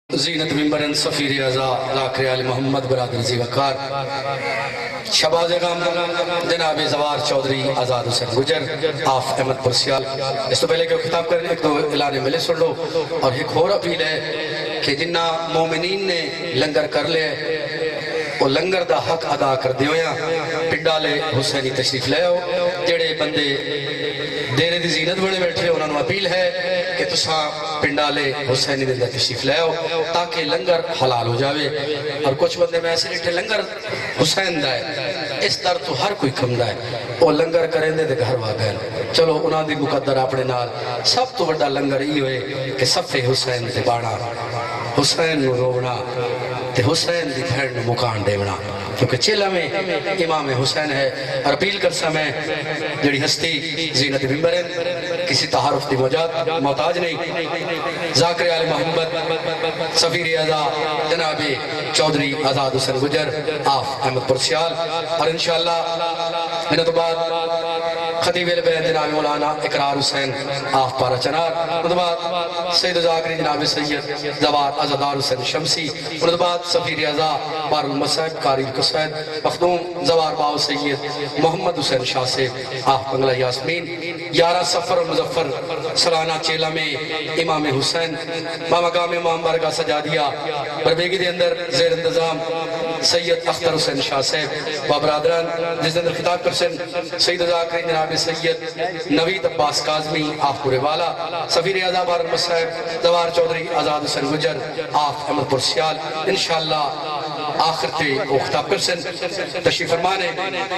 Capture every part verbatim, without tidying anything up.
زینت ممبرن سفیر رضا ذاکر آل محمد برادر زی وقار شباز غم جناب زوار چودھری آزاد حسین گجر آف احمد پرسیال. اس تو پہلے کہ خطاب کرنے ایک تو اعلان ملے سن لو اور ایک اور اپیل ہے کہ جنہ مومنین نے لنگر کر لے وہ لنگر دا حق ادا کر دیو یا پنڈالے حسینی تشریف لے ہو جڑے بندے دیرے دی زینت بڑے بیٹھے انہوں نے اپیل ہے کہ تساں پنڈالے حسینی دے تشریف لے ہو تاکہ لنگر حلال ہو جاوے. اور کچھ بندے میں ایسے لٹھے لنگر حسین دا ہے اس در تو ہر کوئی کم دا ہے وہ لنگر کریں دے دے گھر واقع چلو انہاں دی مقدر اپنے نال سب تو بڑا لنگر ہی ہوئے کہ صفِ حسین تے بانا حسین نو رونا تے حسین دی بھیڑ نو مکان دیونا کیونکہ چیلہ میں امام حسین ہے. اور اپیل کر سا میں جڑی ہستی زینت ممبرن کسی تعارف دی محتاج نہیں ذاکر آل محمد سفیر اعظا جناب چودھری آزاد حسین گجر آف احمد پرسیال. اور انشاءاللہ من تو بعد خطیب البین جناب مولانا اقرار حسین آف پارا چنار من تو بعد سید ذاکری جناب سید زوار عزدار حسین شمسی من تو بعد سفیر اعظا بار المصحب قاری القصید مخدوم زوار باو سید محمد حسین شاہ سے آف بنگلہ یاسمین یارہ سفر مظفر سلانہ چیلہ میں امام حسین بامقام امام برگاہ سجادیہ بربیگی دے اندر زیر انتظام سید اختر حسین شاہ صاحب و برادران جس اندر خطاب کرسن سید ذاکری جناب سید نوید عباس کاظمی آف پورے والا سفیر اعظا بار المصحب زوار چودھری آزاد حسین گجر آف احمد پرسیال. انشاءاللہ آخر تے وہ خطاب کرسن تشریف فرمانے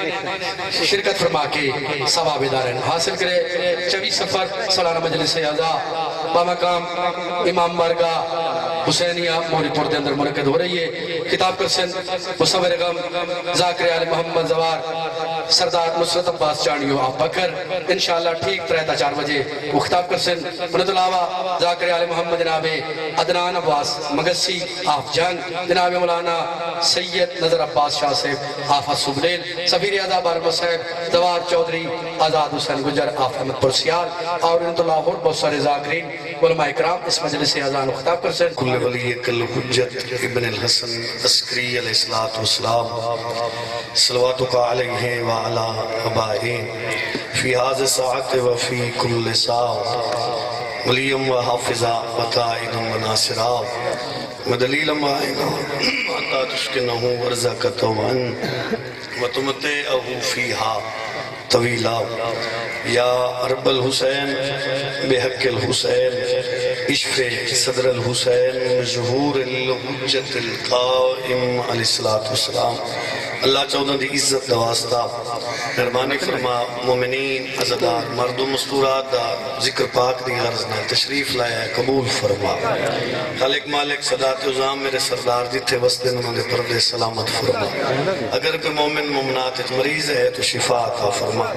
شرکت فرما کے ثواب دارین حاصل کرے. چوی سفر سالانہ مجلس اعزا بامقام امام بارگاہ حسینیہ موری پور دے اندر مرکز ہو رہی ہے. خطاب کرسن مصور غم ذاکر آل محمد زوار سردار نصرت عباس چانیو آپ بکر انشاءاللہ ٹھیک ترہتا چار بجے وہ خطاب کرسن. منت علاوہ ذاکر آل محمد جناب عدنان عباس مگسی آف جنگ جناب مولانا سید نظر عباس شاہ صاحب آف سبلیل سفیر اعظا بار المصحب زوار چودھری آزاد حسین گجر آف احمد پرسیال. اور انت اللہ اور بہت سارے ذاکرین علماء اکرام اس مجلس اعزان خطاب کرسن. کل ولی کل حجت ابن الحسن عسکری علیہ السلام صلواتک علیہ وعلا ابائین فی حاضر ساعت وفی کل ساعت ولیم و حافظہ و قائدم و ناصرہ و دلیلم و آئینہ حتی تشکنہو ورزقتوان و تمتعہو فیہا طویلہ یا رب الحسین بحق الحسین اشف صدر الحسین ظہور الحجت القائم علیہ السلام. اللہ چودہ دی عزت دواستا مہربانی فرما مومنین عزدار مرد و مستورات دا ذکر پاک دی غرضنا تشریف لایا قبول فرما. خالق مالک صدات عظام میرے سردار جتھے وسدن انہوں نے پردے سلامت فرما. اگر کوئی مومن مومنات مریض ہے تو شفا عطا فرما.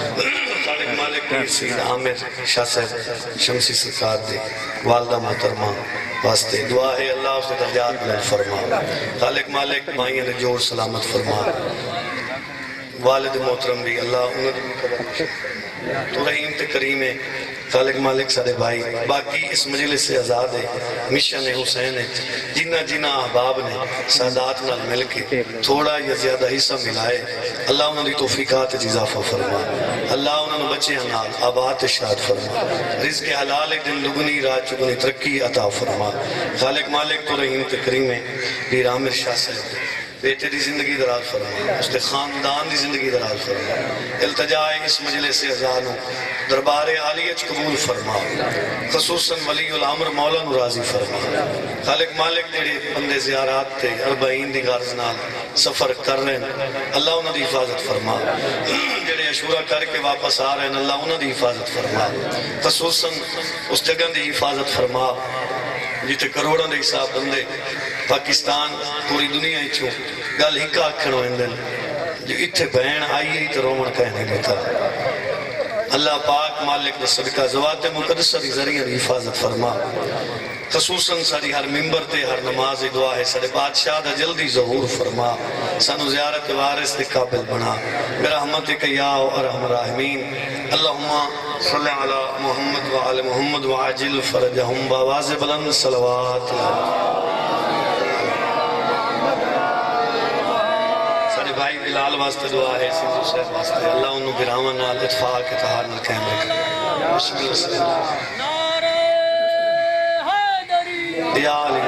خالق مالک پیر سید عامر شاہ صاحب شمسی سرکار دی والدہ محترمہ واسطے دعا ہے اللہ اس نے درجات بلند فرما. خالق مالک مائیں نے جوڑ سلامت فرما. والد محترم بھی اللہ انہوں نے تو رحیم تے کریم ہے. خالق مالک سارے بھائی باقی اس مجلس سے آزاد ہے مشن حسین ہے جنہ جنہ احباب نے سادات نال مل کے تھوڑا یا زیادہ حصہ ملائے اللہ انہوں نے توفیقات اضافہ فرما. اللہ انہوں نے بچے نال آباد اشارت فرما. رزق حلال دن لگنی رات چگنی ترقی عطا فرما. خالق مالک تو رحیم تے کریم ہے پیر عامر شاہ صاحب بیٹے دی زندگی دراز فرما. اس نے خاندان دی زندگی دراز فرما. التجائے اس مجلس سے ازانو دربار عالیت قبول فرما. خصوصاً ولی العمر مولا راضی فرما. خالق مالک جڑے بندے زیارات تے اربعین دی غرض نال سفر کر رہے ہیں اللہ انہوں دی حفاظت فرما. جڑے عشورہ کر کے واپس آ رہے ہیں اللہ انہوں دی حفاظت فرما. خصوصاً اس جگہ دی حفاظت فرما جیتے کروڑوں دے حساب بندے پاکستان پوری دنیا ہی چھو گل ہی کا اکھڑو اندن جو اتھے بہن آئی ہی تو رومن کہنے لیتا. اللہ پاک مالک نے صدقہ زوات مقدسہ دی ذریعہ دی حفاظت فرما. خصوصاً ساری ہر ممبر تے ہر نماز دعا ہے سارے بادشاہ دا جلدی ظہور فرما. سانو زیارت وارث دے قابل بنا برحمتک یا ارحم الراحمین. اللہم صلی علی محمد وعلی محمد وعجل فرجہم بآواز بلند صلوات. واسطے دعا ہے سیدھو صاحب واسطے اللہ انہوں برامان نال اتفاق اتحاد نال قائم رکھے بسم اللہ صلی اللہ یا علی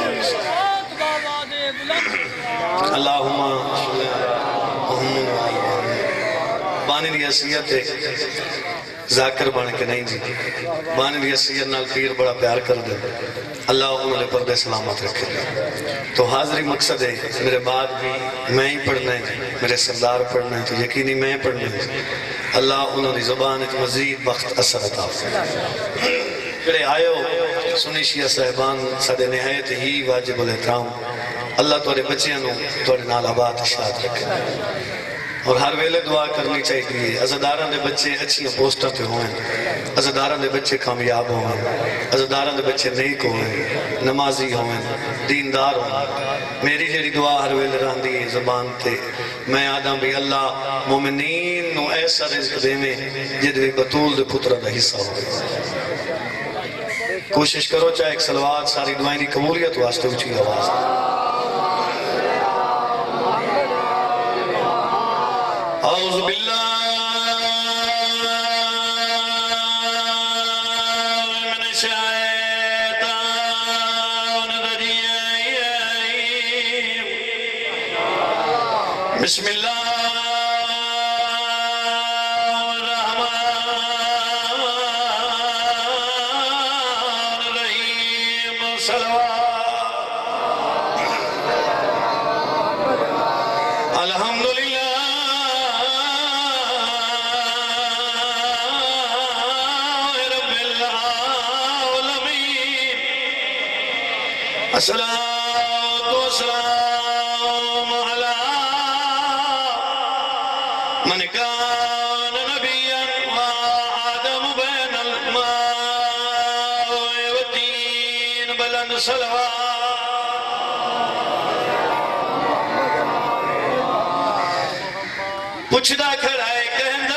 اللہم محمد بانی دی حیثیت ہے ذاکر بان کے نہیں جی بانی دی حیثیت نال پیر بڑا پیار کر دے اللہ انہوں نے پردے سلامت رکھے تو حاضری مقصد ہے میرے بعد بھی میں ہی پڑھنا ہے میرے سردار پڑھنا ہے تو یقینی میں پڑھنا ہے اللہ انہوں نے زبان مزید وقت اثر عطا پھر آئے ہو سنی شیعہ صاحبان سادے نہایت ہی واجب الاحترام اللہ توڑے بچیاں نو توڑے نال آباد اشارت رکھے اور ہر ویلے دعا کرنی چاہیے عزداراں دے بچے اچھی پوسٹر پہ ہوئیں عزداراں دے بچے کامیاب ہوئیں عزداراں دے بچے نیک ہوئیں نمازی ہوئیں دیندار ہوئیں میری جیڑی دعا ہر ویلے راندی ہے زبان تے میں آدم بھی اللہ مومنین نو ایسا رزق دے میں جدوے بطول دے پترہ دا حصہ ہوئے کوشش کرو چاہے ایک سلوات ساری دعائیں دی قبولیت واسطے اچھی آواز اعوذ باللہ من الشیطان الرجیم بسم اللہ الصلاة والسلام على من كان نبيا وآدم بين الماء والدين بلند صلوات پوچھدا کھڑا ہے کہندا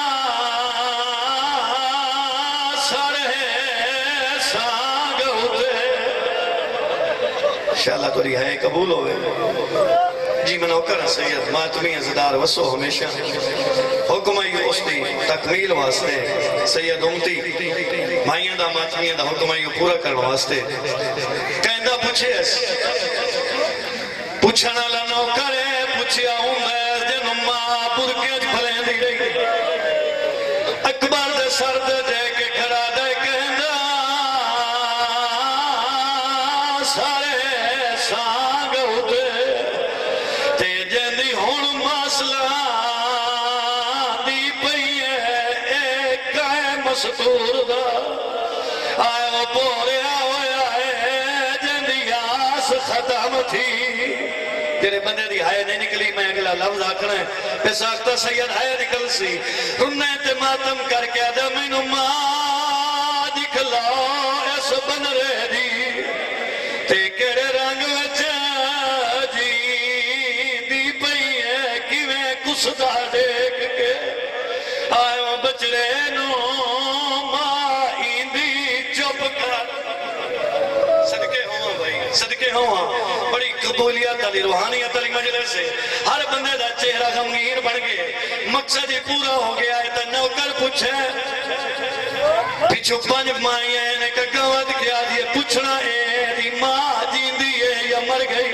انشاءاللہ تو رہائی قبول ہوئے جی میں نوکر سید ماتمی عزدار وسو ہمیشہ حکمہ یہ اس دی تکمیل واسطے سید امتی مائیاں دا ماتمیاں دا حکمہ یہ پورا کرنے واسطے کہندہ پوچھے اس پوچھنا لا نوکر ہے پوچھیا ہوں میں جنم ماں برکے اج پھلیں دی رہی اکبر دے سرد دے کے کھڑا دے کہندہ سارے سانگ ہوتے تے جیندی ہون مسئلہ دی پئیے ایک کائے مستور دا آئے وہ پوریا ہویا ہے جیندی آس ختم تھی تیرے بندے دی ہائے نہیں نکلی میں اگلا لفظ آکھنا ہے پہ ساختہ سید ہائے نکل سی رننے تے ماتم کر کے آدم انہوں ماں دکھلا ایس بن رہ دی تے کیڑے رنگ وچا جی دی پئی ہے کیویں کسدا دیکھ کے آئے وہ بچڑے نو ماں ایندی چپ کر صدقے ہوں بھائی صدقے ہوں بڑی قبولیت علی روحانیت علی مجلس سے ہر بندے دا چہرہ غمگین بڑھ گئے مقصد ہی پورا ہو گیا ہے تو نوکر پوچھے پیچھو پانچ مائیں نے کگوت کیا دیئے پوچھنا ہے دی ماں جیندی ہے یا مر گئی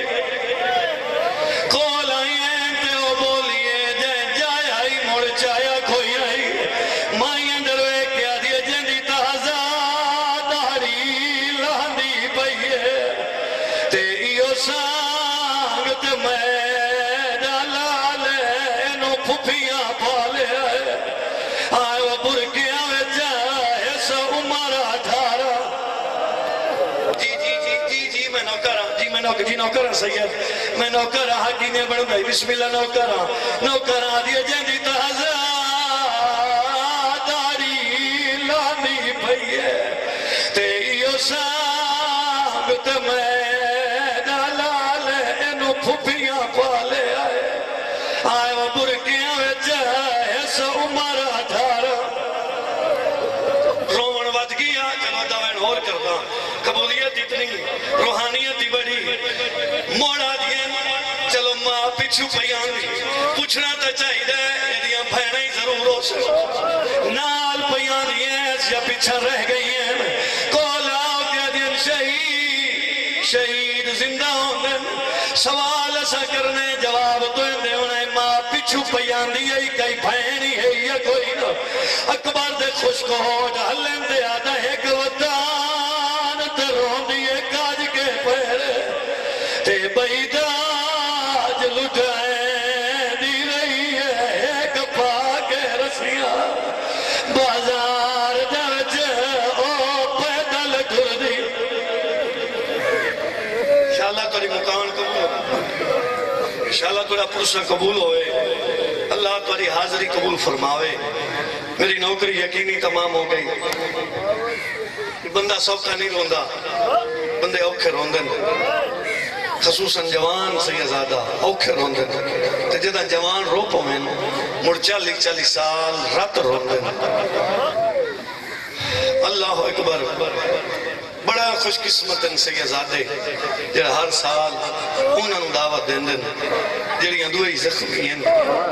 کول آئی ہیں تے وہ بولیے جائے جائے آئی موڑ چایا کھوئی آئی مائیں دروے کیا دیئے جیندی تازہ داری لاندی پئیے تے ایو سانگ تے میں ڈالا لے نو پھپیاں پالے آئے وہ برکیاں میں جائے سا عمرہ دھارا جی جی جی جی جی میں نوکرہ جی میں نوکرہ جی نوکرہ سید میں نوکرہ حقینے بڑھ گئی بسم اللہ نوکرہ نوکرہ دیئے جیندی تازہ داری لانی پئیے تے ایو سانگ تے میں ڈالا لے انو پھپیاں پالے آئے آئے وہ برکیاں میں جائے سا عمرہ دھارا رومن ود گیا چلو دوائن اور کرتا قبولیت اتنی روحانیت ہی بڑی موڑا دیئے چلو ماں پچھو پیان دی پوچھنا تا چاہیے یہ بھیڑیں ہی ضرور ہو سکتے نال پیان یہ یا پیچھا رہ گئی ہیں کولا دیا دین شہید شہید زندہ ہوندن سوال ایسا کرنے جواب تو اندے انہیں ماں پچھو پیان دیا ہی کئی بھینی ہے یا کوئی نہ اکبر دے خوش کو ہو ڈالیں دے آدھا ایک وطان تے رون دیئے کاج کے پیر تے بیداج لٹائیں دی رہی ہے ایک پاک رسیاں بازار جوچ او پیدل ٹر دی انشاءاللہ تاری مکان قبول انشاءاللہ تارا پرسہ قبول ہوئے اللہ تاری حاضری قبول فرماوے میری نوکری یقینی تمام ہو گئی بندہ سوکھا نہیں روندہ بندے اوکھے روندن خصوصاً جوان سیدزادہ اوکھے روندن تے جدہ جوان رو پویں مڑ چالی چالی سال رات روندن اللہ اکبر بڑا خوش قسمتن سیدزادے جڑا ہر سال انہوں نے دعوت دیندن جڑیاں دوئی زخمی ہیں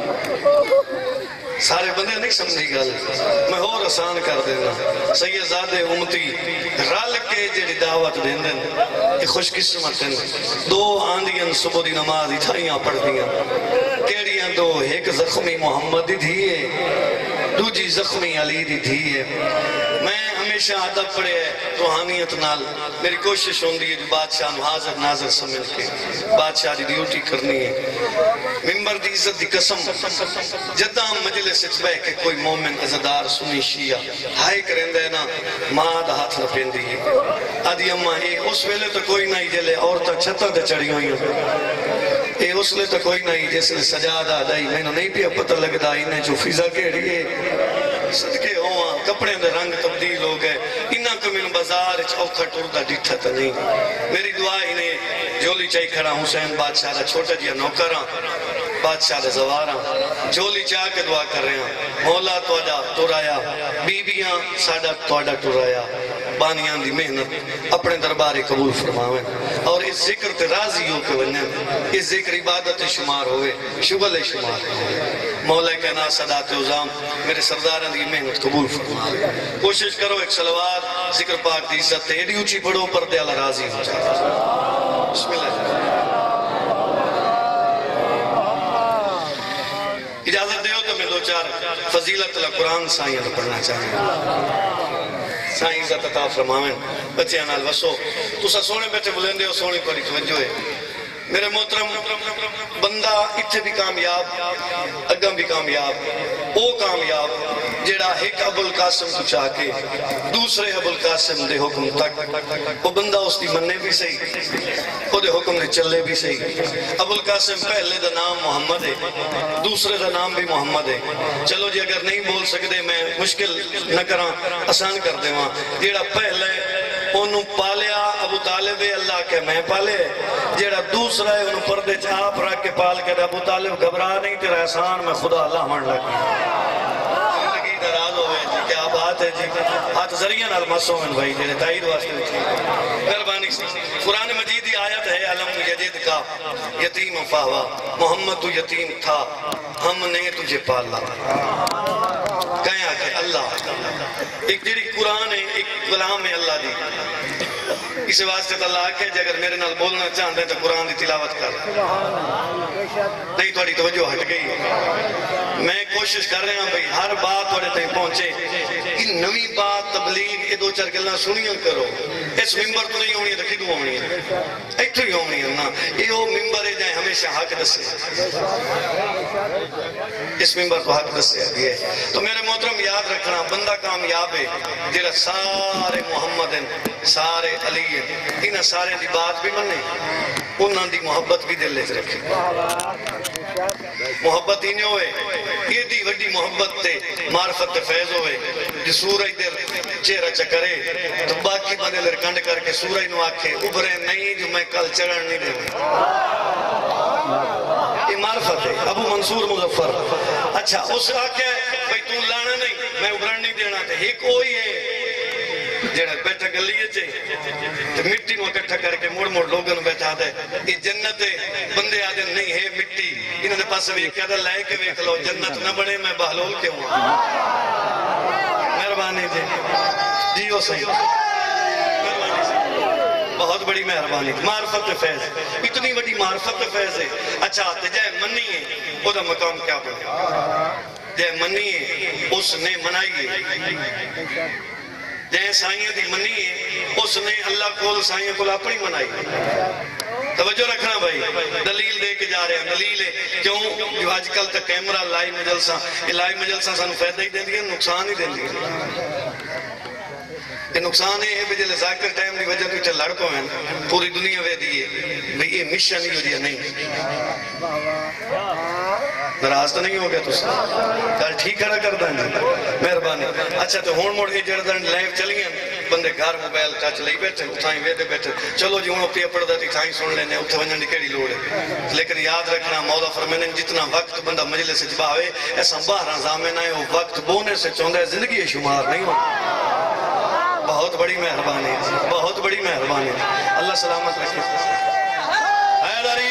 سارے بندے نہیں سمجھی گل میں اور آسان کر دینا سیدزادے امتی رل کے جڑی دعوت دیندن یہ خوش قسمت ہیں دو آندیاں صبح دی نماز اٹھائیاں پڑھ دیاں کیڑیاں دو ایک زخمی محمد دی دھیے دوجی زخمی علی دی دھیے میں ہمیشہ عدب پڑے ہے روحانیت نال میری کوشش ہوندی ہے جو بادشاہ حاضر ناظر سمجھ کے بادشاہ دی ڈیوٹی کرنی ہے ممبر دی عزت دی قسم جدہ مجلس اتبہ کہ کوئی مومن عزدار سنی شیعہ ہائی کریں دے نا ماں دا ہاتھ رپین دی ہے آدھی اممہ اے اس ویلے تو کوئی نہیں جلے عورتہ چھتہ دے چڑھی ہوئی اے اس لئے تو کوئی نہیں جیسے لئے سجادہ دائی میں نے نہیں پیا پتہ لگ دا انہیں جو فضا کہڑی ہے صدقے ہوا کپڑے دے رنگ تبدیل ہو گئے انہاں کو من بازار اوکھا ٹردہ ڈٹھا تا نہیں میری دعا انہیں جولی چاہی کھڑا حسین بادشاہ دا چھوٹا جیا نوکراں بادشاہ دا زواراں جولی چاہ کے دعا کر رہے ہیں مولا توڑا ٹرایا بیبیاں ساڑا توڑا ٹرایا بانیاں دی محنت اپنے دربارے قبول فرماویں اور اس ذکر تے راضی ہو کے ونن اس ذکر عبادت شمار ہوئے شغل شمار ہوئے مولا کہنا صدات عظام میرے سرداران دی محنت قبول فرماویں کوشش کرو ایک صلوات ذکر پاک دی عزت تیڑی اچھی پڑھو پردے اللہ راضی ہو جائے بسم اللہ اجازت دے ہو تو میں دو چار فضیلت اللہ قرآن سائیں پڑھنا چاہیے سائیں عزت عطا فرماویں بچے انال وسو تو سا سونے بیٹھے بلندے ہو سونے پر توجہ ہے میرے محترم بندہ اتھے بھی کامیاب اگم بھی کامیاب او کامیاب جیڑا ایک ابو القاسم کو چاہ کے دوسرے ابو القاسم دے حکم تک وہ بندہ اس دی مننے بھی صحیح وہ دے حکم دے چلے بھی صحیح ابو القاسم پہلے دا نام محمد ہے دوسرے دا نام بھی محمد ہے چلو جی اگر نہیں بول سکتے میں مشکل نہ کراں آسان کر دے وہاں جیڑا پہلے انہوں پالیا ابو طالب اللہ کے میں پالے جیڑا دوسرا ہے انہوں پردے چاپ رکھ کے پال کے ابو طالب گھبرا نہیں تیرا احسان میں خدا اللہ من لگی زندگی دراز ہوئے جی کیا بات ہے جی ہاتھ ذریعہ نالمسوں میں بھائی جیڑے تائید واسطے تھی مہربانی سے قرآن مجیدی آیت ہے علم یجد کا یتیم فاہوا محمد تو یتیم تھا ہم نے تجھے پالا کہیں آکے اللہ ایک جیڑی قرآن ہے ایک کلام ہے اللہ دی اس واسطے تو اللہ کہ اگر میرے نال بولنا چاہتے ہیں تو قرآن دی تلاوت کر نہیں تھوڑی توجہ ہٹ گئی میں کوشش کر رہا ہوں بھئی ہر بات تھوڑے تھے پہنچے ان نوی بات تبلیغ یہ دو چار گلنا سنیاں کرو اس ممبر تو نہیں ہونی ہے تو کدو ہونی ہے ایک تو ہی ہونی ہے نا یہ وہ ممبر ہے جائے ہمیشہ حق دسے اس ممبر کو حق دسے ہے تو میرے محترم یاد رکھنا بندہ کامیاب ہے جیرا سارے محمد ہیں سارے علی ہیں انہاں سارے دی بات بھی مننے انہاں دی محبت بھی دل لے رکھے محبت ہی نہیں ہوئے یہ دی وڈی محبت تے معرفت تے فیض ہوئے جو سورج در چہرہ چکرے تو باقی بندے لرکنڈ کر کے سورج نو آکھے ابھرے نہیں جو میں کل چڑھن نہیں دے یہ معرفت ہے ابو منصور مظفر اچھا اس آکھے بھئی تو لانا نہیں میں ابھرن نہیں دینا تھے ایک کوئی ہے جڑا بیٹھا گلیے چے تو مٹی نو اکٹھا کر کے موڑ موڑ لوگوں بیٹھا دے یہ جنت ہے بندے آدھے نہیں ہے مٹی انہوں نے پاس ویک کیا تھا لائے کے ویک لو جنت نہ بنے میں بہلول کے ہوں مہربانی جی جی ہو صحیح مہربانی جی بہت بڑی مہربانی معرفت فیض اتنی بڑی معرفت فیض ہے اچھا تے جائے منی ہے وہ دا مقام کیا بنے جائے منی ہے اس نے منائی ہے جائے سائیں دی منی ہے اس نے اللہ کول سائیں کول اپنی منائی توجہ رکھنا بھائی دلیل دے کے جا رہے ہیں دلیل ہے کیوں جو آج کل تک کیمرہ لائی مجلسہ یہ لائی مجلسہ سانو فیدہ ہی دیں دیا نقصان ہی دیں دیا یہ نقصان ہے کہ جلے ذاکر ٹائم دی وجہ تو چل لڑکوں ہیں پوری دنیا وے دیئے بھئی یہ مشن ہی ہو دیا نہیں نراز تو نہیں ہو گیا تو کل ٹھیک کھڑا کر دیں مہربانی اچھا تو ہون موڑ کے جڑدن لائیو چلی ہیں بندے گھر موبائل ٹچ لئی بیٹھے اتھائیں ویدے بیٹھے چلو جی ہوں پیا پڑھ دیتی تھائیں سن لینے اتھے ونجن دی کیڑی لوڑ ہے لیکن یاد رکھنا مولا فرمینے جتنا وقت بندہ مجلس سے جباوے ایسا باہر زامن آئے وہ وقت بونے سے چوندہ ہے زندگی شمار نہیں ہو بہت بڑی مہربانی ہے بہت بڑی مہربانی ہے اللہ سلامت رکھے حیدری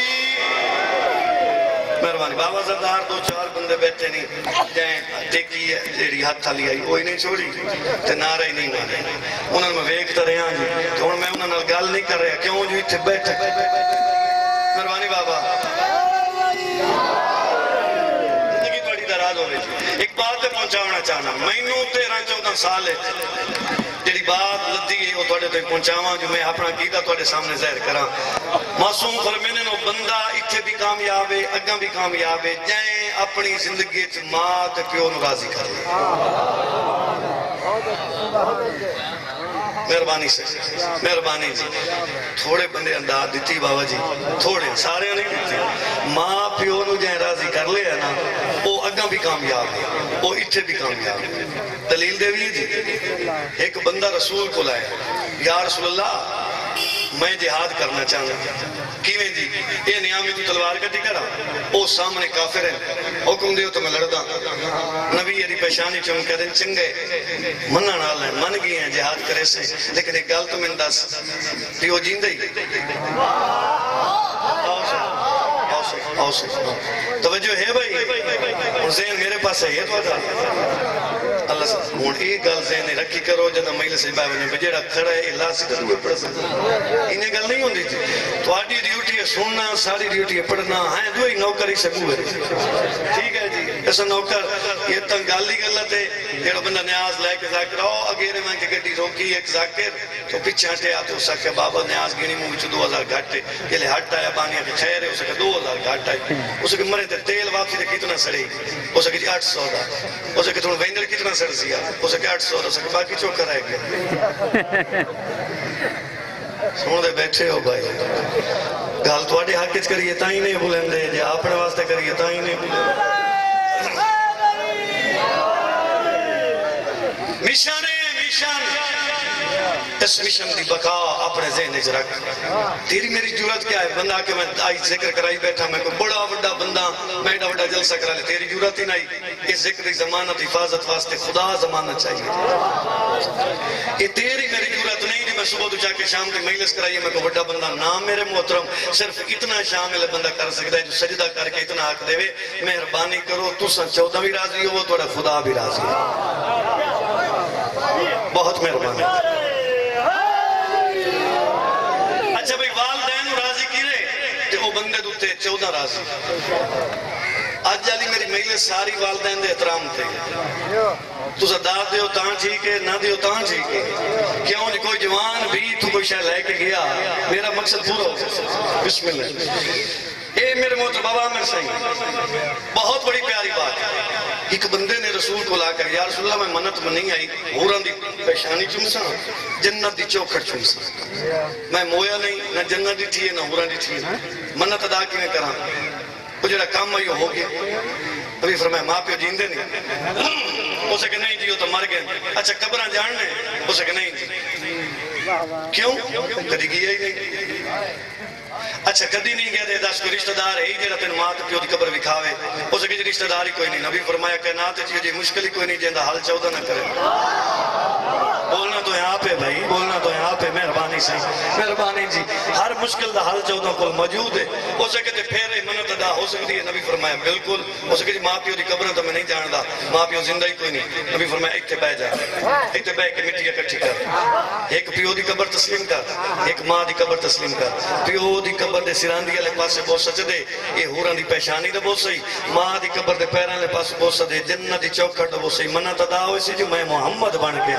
مہربانی بابا زردار دو چار بندے بیٹھے نہیں جائیں دیکھی ہے جیڑی ہاتھ تھا لیا وہی نہیں چھوڑی تے نعرہ ہی نہیں مانے انہوں نے میں ویکتا رہے ہیں جی تو میں انہوں نے گال نہیں کر رہا کیوں جو اتھے بیٹھے مہربانی بابا زندگی بڑی دراز ہو رہی ایک بات پہنچاونا چاہنا مینوں تیرہ چودہ سال ہے جیڑی بات لدی ہے وہ توڑے تو پہنچاواں جو میں اپنا قیدہ توڑے سامنے ظاہر کراں معصوم فرمینے نو بندہ اتھے بھی کامیاب ہے اگاں بھی کامیاب ہے جائیں اپنی زندگی ماں تے پیو نو راضی کر لیں مہربانی سے مہربانی جی تھوڑے بندے انداز دیتی بابا جی تھوڑے سارے نہیں دیتی ماں پیو نو جائیں راضی کر لے ہے نا وہ اگاں بھی کامیاب ہے وہ اتھے بھی کامیاب ہے دلیل دے بھی جی ایک بندہ رسول کو لائے یا رسول اللہ میں جہاد کرنا چاہنا کیویں جی یہ نیامی تو تلوار کٹی کرا او سامنے کافر ہے حکم دیو تو میں لڑدا نبی یہ پیشانی چون کریں چنگے منہ نال ہیں من گئی ہیں جہاد کرے سے لیکن ایک گل تو میں دس پیو جیندے ہی آؤ سے توجہ ہے بھائی اور ذہن میرے پاس ہے یہ تو تھا اللہ سے ہون ایک گل ذہن رکھی کرو جدہ مہیلے سے بابا نے بجیڑا کھڑا ہے اللہ سے کدوے پڑھ سکتا انہیں گل نہیں ہوندی تھی تو آڈی ڈیوٹی ہے سننا ساری ڈیوٹی ہے پڑھنا ہاں دو ہی نوکر ہی سکو ہے ٹھیک ہے جی ایسا نوکر یہ تنگ گالی غلط ہے یہ بندہ نیاز لائے کے ذاکر آؤ اگیرے میں کہ گھٹی روکی ایک ذاکر تو پیچھے ہٹے آتے ہو سکے بابا نیاز گینی مو بچو دو ہزار گھٹے یہ لے ہٹ آیا بانیا کہ خیر ہے اسے کہ دو ہزار گھٹ آئی اسے کہ مرے تیل واپسی دے کتنا سڑی اسے کہ جی آٹھ سو دا اسے کہ تھوڑا وینڈر کتنا سڑ سیا اسے کہ آٹھ سو دا اسے کہ باقی چوکر آئے گئے سن دے بیٹھے ہو بھائی گال تو آڈے حقیت کریے تاہی نہیں بھولیں دے جی اپنے واسطے کریے تاہی نہیں بھولیں مشن ہے مشن اس مشن دی بقا اپنے ذہن سے رکھ تیری میری جرات کیا ہے بندہ کہ میں آئی ذکر کرائی بیٹھا میں کوئی بڑا بڑا بندہ میں ایڈا بڑا جلسہ کرا لے تیری جرات ہی نہیں اس ذکر ضمانت حفاظت واسطے خدا ضمانت چاہیے یہ تیری میری جرات نہیں جی میں صبح تو جا کے شام تک مجلس کرائیے میں کوئی بڑا بندہ نام میرے محترم صرف اتنا شامل بندہ کر سکتا ہے جو سجدہ کر کے اتنا حق دے مہربانی کرو تو سن چودہ بھی راضی ہو تو خدا بھی راضی ہو بہت مہربانی اچھا بھئی والدین راضی کی رہے کہ وہ بندے دوتے چودہ راضی آج جالی میری مہیلے ساری والدین دے احترام تھے تو صداد دیو تاں ٹھیک ہے نہ دیو تاں ٹھیک ہے کیوں نہیں کوئی جوان بھی تو کوئی شاہ لے کے گیا میرا مقصد پورا ہو بسم اللہ اے میرے محترم بابا عامر صحیح بہت بڑی پیاری بات ہے ایک بندے نے رسول کو لا کر یا رسول اللہ میں منت میں نہیں آئی ہوران دی پیشانی چمسا جنت دی چوکھڑ چمسا میں مویا نہیں نہ جنت دی تھی نہ ہوران دی تھی منت ادا کی میں کرا وہ جڑا کام آئی ہو گیا ابھی فرمایا ماں پیو جیندے نہیں اسے کہ نہیں جیو تو مر گئے اچھا قبران جاننے اسے کہ نہیں جی کیوں کدی گیا ہی نہیں اچھا کدی نہیں گیا دے دس کوئی رشتہ دار ہے ہی جیڑا تین ماں پیو دی قبر وکھاوے اسے کہ رشتہ دار ہی کوئی نہیں نبی فرمایا کائنات چیز جی مشکل ہی کوئی نہیں جیندہ حل چودہ نہ کرے بولنا تو یہاں پہ بھائی بولنا تو یہاں پہ مہربانی سے مہربانی جی ہر مشکل دا حل چودہ کو موجود ہے اسے کہ پھر منت ادا ہو سکتی ہے نبی فرمایا بالکل اسے کہ جی ماں پیو دی قبر تو میں نہیں جاندا ماں پیو زندہ ہی کوئی نہیں نبی فرمایا ایک تے بہ جا ایک تے بہ کے مٹی اکٹھی کر ایک پیو دی قبر تسلیم کر ایک ماں دی قبر تسلیم کر پیو دی قبر دے سراندی والے پاسے بہت سچ دے یہ ہوراں دی پیشانی دے بہت صحیح ماں دی قبر دے پیراں والے پاسے بہت سچ دے جنت دی چوکھٹ دے بہت صحیح منت ادا ہوئی سی جو میں محمد بن گیا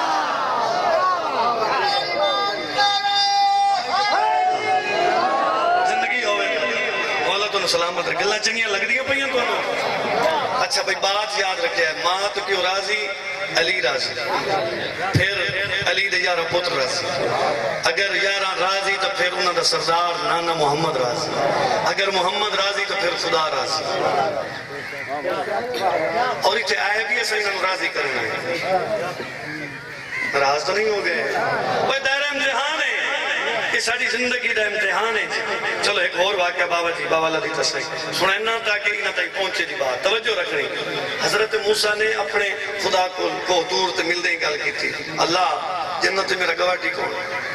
زندگی ہوئے مولا تو سلامت رکھ گلہ چنگیاں لگ دیا پہیاں تو اچھا بھائی بات یاد رکھے ہے ماں تو کیوں راضی علی راضی پھر علی دے یارہ پتر راضی اگر یارہ راضی تو پھر انہوں دا سردار نانا محمد راضی اگر محمد راضی تو پھر خدا راضی اور اسے آئے بھی ایسا انہوں راضی کرنا ہے راز تو نہیں ہو گئے وہ دائرہ امتحان ہے یہ ساری زندگی دا امتحان ہے چلو ایک اور واقعہ بابا جی بابا اللہ دی تصحیح سنینا تاکہ انہاں تاکہ پہنچے دی بات توجہ رکھنی حضرت موسیٰ نے اپنے خدا کو دور تے مل دیں گل کی تھی اللہ جنت میرا گواٹی کون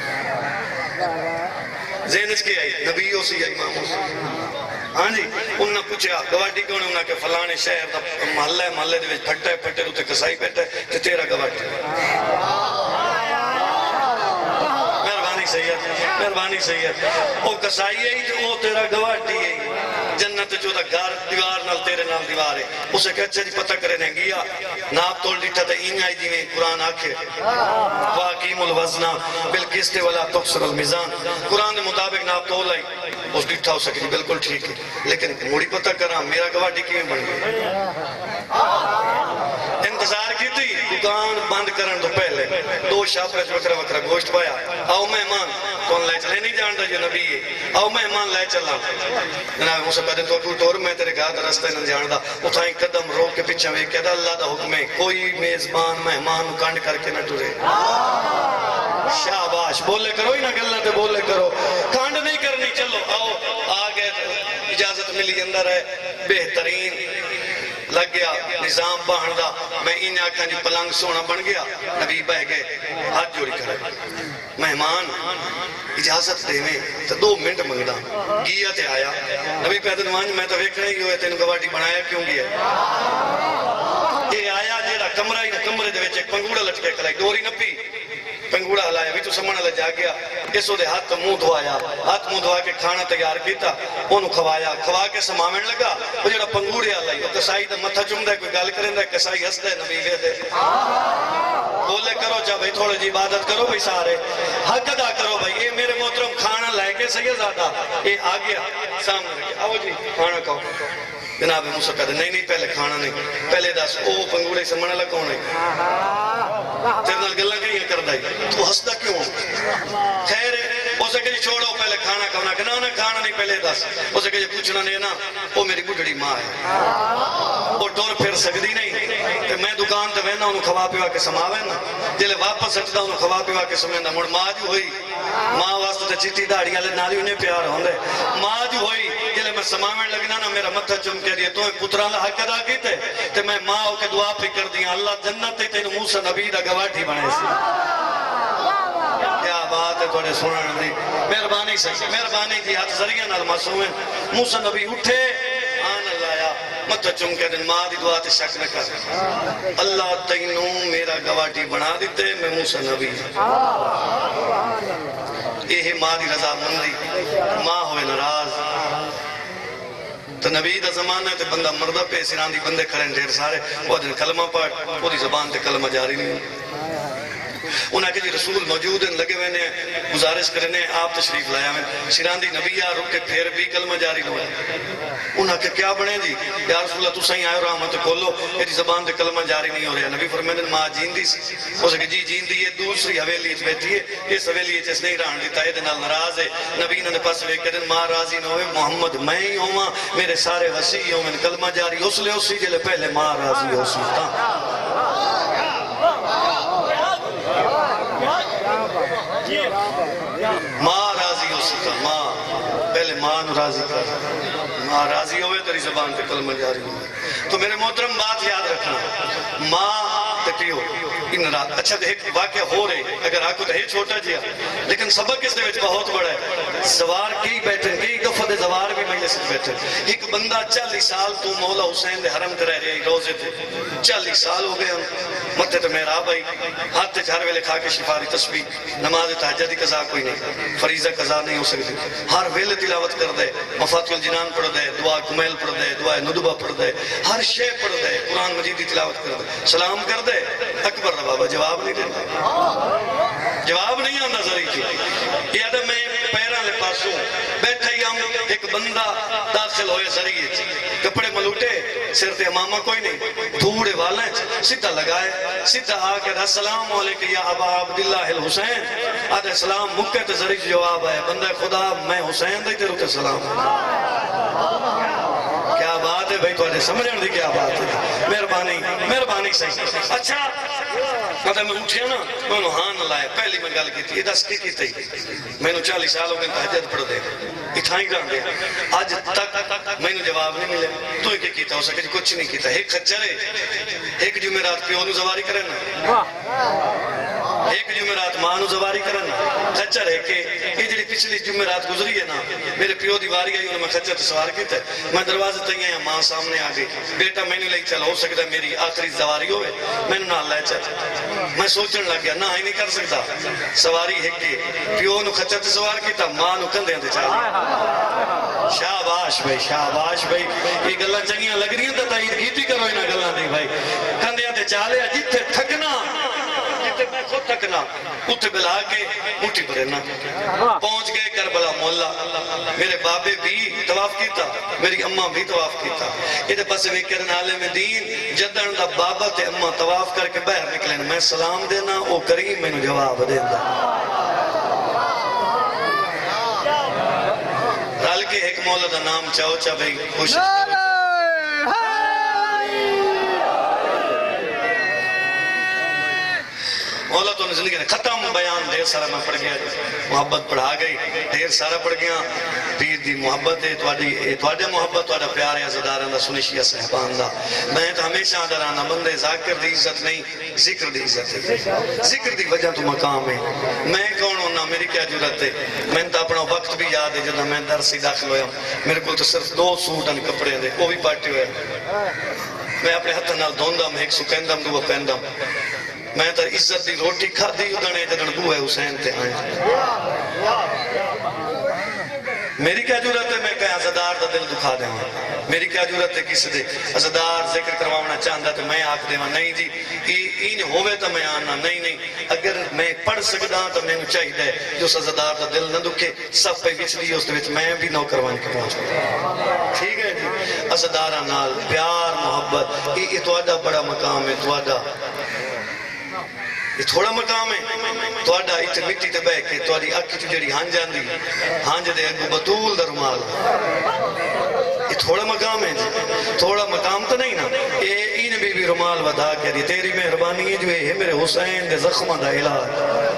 ذہنچ کے آئی نبی ہو سی امام موسیٰ ہاں جی انہوں نے پوچھا گواٹی کون ہے انہوں نے کہ فلانے شہر دا محلہ ہے محلے دے وچ پھٹے پھٹے روتے کسائی پھٹے تے تیرا گواٹی مہربانی سید مہربانی سید او کسائی ہے جو وہ تیرا گواٹی ہے جنت جو دا گار دیوار نال تیرے نال دیوار ہے اسے کہ اچھا جی پتہ کرے نہیں گیا ناپ تول دیٹھا تا این آئی جی میں قرآن آکھے واقیم الوزنہ بالکستے والا تقصر المزان قرآن مطابق ناپ تول آئی اس ڈٹھا ہو سکتی بالکل ٹھیک ہے لیکن موڑی پتہ کرا میرا گواٹی کیوں بن گیا انتظار کی تھی دکان بند کرن تو پہلے دو شاپرج وکرہ وکرہ گوشت پایا آؤ مہمان کون لے چلے نہیں جانتا جو نبی ہے آؤ مہمان لے چلا جناب موسیٰ کہتے تو تو ٹور میں تیرے گھر رستے نہیں جانتا اتھائیں قدم روک کے پیچھے میں کہتا اللہ دا حکم ہے کوئی میزبان مہمان کانڈ کر کے نہ ٹورے شاباش بولے کرو ہی نہ گلہ تے بولے کرو کانڈ نہیں کرنی چلو آؤ آگے اجازت ملی اندر ہے بہترین لگ گیا نظام باہن دا میں انہیں آکھاں جی پلنگ سونا بن گیا نبی بہ گئے ہاتھ جوڑی کرے مہمان اجازت دے میں تو دو منٹ منگدا گیا تے آیا نبی پیدل وانج میں تو ویکھ رہی ہوئے تینوں گواٹی بنایا کیوں گیا یہ آیا جیڑا کمرہ ہی نہ کمرے دے وچ ایک پنگوڑا لٹکے کلائی ڈوری نپی پنگوڑا ہلایا بھی تو سمجھنے لگ جا گیا اس دے ہاتھ منہ دھوایا ہاتھ منہ دھوا کے کھانا تیار کیتا انہوں کھوایا کھوا کے سمامن لگا وہ جڑا پنگوڑے ہلائی وہ کسائی دا متھا چم دے کوئی گل کریں دے کسائی ہس دے نبی لے دے بولے کرو جا بھائی تھوڑے جی عبادت کرو بھائی سارے حق ادا کرو بھائی یہ میرے محترم کھانا لے کے سید زیادہ یہ آ گیا سامنے رکھے آؤ جی کھانا کھاؤ جناب موسیٰ کہتے نہیں نہیں پہلے کھانا نہیں پہلے دس او پنگوڑے سمجھنے لگ کون ہے تیرے نال گلہ کہیں کر دائی تو ہستا کیوں خیر ہے اسے کہ چھوڑو پہلے کھانا کھانا کہ نہ کھانا نہیں پہلے دس اسے کہ پوچھنا نہیں نا وہ میری بڑھڑی ماں ہے وہ ٹور پھر سکتی نہیں کہ میں دکان تے وینا انہوں کھوا پیوا کے سماوے نا جلے واپس سچتا انہوں کھوا پیوا کے سمیندہ مڑ ماں جو ہوئی ماں واسطے تے چیٹی داڑی آلے نالی انہیں پیار ہوندے ماں جو ہوئی جلے میں سماوے لگنا نا میرا متھا چم کے دیئے تو پتران لہا کدا کیتے تے میں ماں ہو کے دعا پہ کر دیا اللہ جنت تے تینو موسیٰ نبی دا گواٹھی بنے سی کیا بات ہے توڑے سنن دی مہربانی سے مہربانی کی ہاتھ ذریعہ نال معصوم ہے موسیٰ نبی اٹھے آن اللہ آیا متھا چم کے دن ماں دی دعا تے شک نہ کر اللہ تینو میرا گواٹھی بنا دیتے میں موسیٰ نبی یہ ماں دی رضا مندی ماں ہوئے ناراض تو نبی دا زمانہ ہے تو بندہ مردہ پہ سران دی بندے کھڑے ڈھیر سارے وہ دن کلمہ پڑھ وہ دی زبان تے کلمہ جاری نہیں انہاں کہ جی رسول موجود ہیں لگے ہوئے نے گزارش کرنے آپ تشریف لایا میں سران دی نبی آ رکھ کے پھر بھی کلمہ جاری نہ ہوئے انہاں کہ کیا بنے جی یا رسول اللہ تو صحیح آئے رحمت کھولو یہ زبان تے کلمہ جاری نہیں ہو رہا نبی فرمائے ماں جین دی سی ہو سکے جی جین دی یہ دوسری حویلی اچ بیٹھی ہے اس حویلی اچ اس نہیں رہن دیتا یہ نال ناراض ہے نبی نے پاس لے کے دن ماں راضی نہ ہوئے محمد میں ہی ہوں میرے سارے وسیع ہوں میں کلمہ جاری اس لے اسی جلے پہلے ماں راضی ہو سکتا ماں راضی ہو سکتا ماں پہلے ماں نو راضی کر، ماں راضی ہوئے تیری زبان پہ کلمہ جاری ہوئے۔ تو میرے محترم بات یاد رکھنا، ماں تے پیو ان رات اچھا ایک واقعہ ہو رہے، اگر آکو تو ہے چھوٹا جیا لیکن سبق اس دے وچ بہت بڑا ہے۔ زوار کئی بیٹھے، کئی دفعہ دے زوار بھی مجلس سے بیٹھے، ایک بندہ چالیس سال تو مولا حسین دے حرم تے رہ رہے روزے تے، چالیس سال ہو گئے ہم متے تے محراب آئی، ہاتھ تے ہر ویلے کھا کے شفاری تسبیح، نماز تہجد دی قضا کوئی نہیں، فریضہ قضا نہیں ہو سکتی، ہر ویلے تلاوت کر دے، مفاتیح الجنان پڑھ دے، دعا کمیل پڑھ دے، دعا ندبہ پڑھ دے، ہر شے پڑھ دے، قرآن مجید دی تلاوت کر دے، سلام کر دے، اکبر نہ بابا جواب نہیں دیتا، جواب نہیں آندا ذری کی۔ یہ ادھا میں پیران لے پاسوں بیٹھا ہی ہم ایک بندہ داخل ہوئے ذریعے کپڑے ملوٹے، سر تے امامہ کوئی نہیں، دھوڑے والے سیدھا لگائے، سیدھا آکے السلام علیکم یا ابا عبداللہ الحسین، آدھے السلام مکہ تے ذریعے جواب ہے، بندہ خدا میں حسین دے تیرے تے سلام۔ کیا بات ہے بھائی، تو آدھے سمجھن دی کیا بات ہے، مہربانی مہربانی صحیح۔ اچھا مطلب میں اٹھیا نا، میں انہوں ہاں نہ لائے، پہلی میں گل کی تھی، یہ دس کی کی تھی، میں انہوں چالیس سال ہو گئے تہجد پڑھ دے، اتھائیں گاں دے، آج تک میں انہوں جواب نہیں ملے، تو ہی کیتا ہو سکے جی کچھ نہیں کیتا، ایک خچر ہے، ایک جمعرات پیو نو زواری کرے نا، ایک جمعرات ماں نو زواری کرے نا، خچر ہے کہ یہ جڑی پچھلی جمعرات گزری ہے نا، میرے پیو دی واری آئی انہوں میں خچر سوار کیتا ہے، میں دروازے تیئے ہیں، ماں سامنے آگئی، بیٹا میں نے لئی چل ہو سکتا ہے میری آخری زواری ہوئے، میں نے نہ لائے چل، میں سوچن لگ گیا نہ ہی نہیں کر سکتا، سواری ہے کہ پیو نو خچر سوار کیتا، ماں نو کندے اندے چاہیے۔ شاباش بھائی شاباش بھائی، یہ گلہ چنگیاں لگ رہی ہیں تو تائید کیتی کرو انہا گلہ دی بھائی، کندے اندے چالے جتے تھکنا، جتے میں خود تھکنا، اتھے بلا کے مٹھی بھرنا، پہنچ گئے کربلا مولا، میرے بابے بھی طواف کیتا، میری اممہ بھی طواف کیتا، یہ دے پس میں کرنالے میں دین جدن دا بابا تے اممہ طواف کر کے باہر نکلیں، میں سلام دینا او کریم میں نے جواب دینا، رال کے ایک مولا دا نام چاہو چاہ بھئی خوش مولا تو نے زندگی نے ختم بیان دیر سارا میں پڑھ گیا، محبت پڑھا گئی، دیر سارا پڑھ گیا، پیر دی محبت ہے، توڑے محبت توڑا پیارے عزداران دا سنشیہ صحبان دا، میں تو ہمیشہ آدھرانا بندے ذاکر دی عزت نہیں، ذکر دی عزت ہے، ذکر دی وجہ تو مقام ہے، میں کون ہونا میری کیا جرت ہے، میں تو اپنا وقت بھی یاد ہے جدہ میں درسی داخل ہویا، میرے کو تو صرف دو سوٹن کپڑے دے، وہ بھی پارٹی ہوئے، میں اپنے ہتھ نال دھوندہ میں ایک سکندم دو پہندم، میں تو عزت دی روٹی کھا دی ادھنے جدن بوئے حسین تے آئیں، میری کیا جورت ہے میں کہیں عزدار دا دل دکھا دیں، میری کیا جورت ہے کس دے عزدار ذکر کروانا چاہندہ تو میں آکھ دیں نہیں جی این ہوئے تو میں آنا نہیں نہیں، اگر میں پڑھ سکتا تو میں چاہی دے جو عزدار دا دل نہ دکھے سب پہ وچ دی اس وچ میں بھی نو کروان کے پہنچ ٹھیک ہے جی، عزدارہ نال پیار محبت یہ توڑا بڑا مقام ہے، توڑا یہ تھوڑا مقام ہے، توڑا ایتے مٹی تے بے کے توڑی اکی تو جڑی ہانج آن دی ہانج دے اگو بطول در مال، یہ تھوڑا مقام ہے جی، تھوڑا مقام تو نہیں نا، یہ این بھی بھی رمال ودا کری تیری مہربانی ہے جو ہے میرے حسین دے زخمہ دا علاج،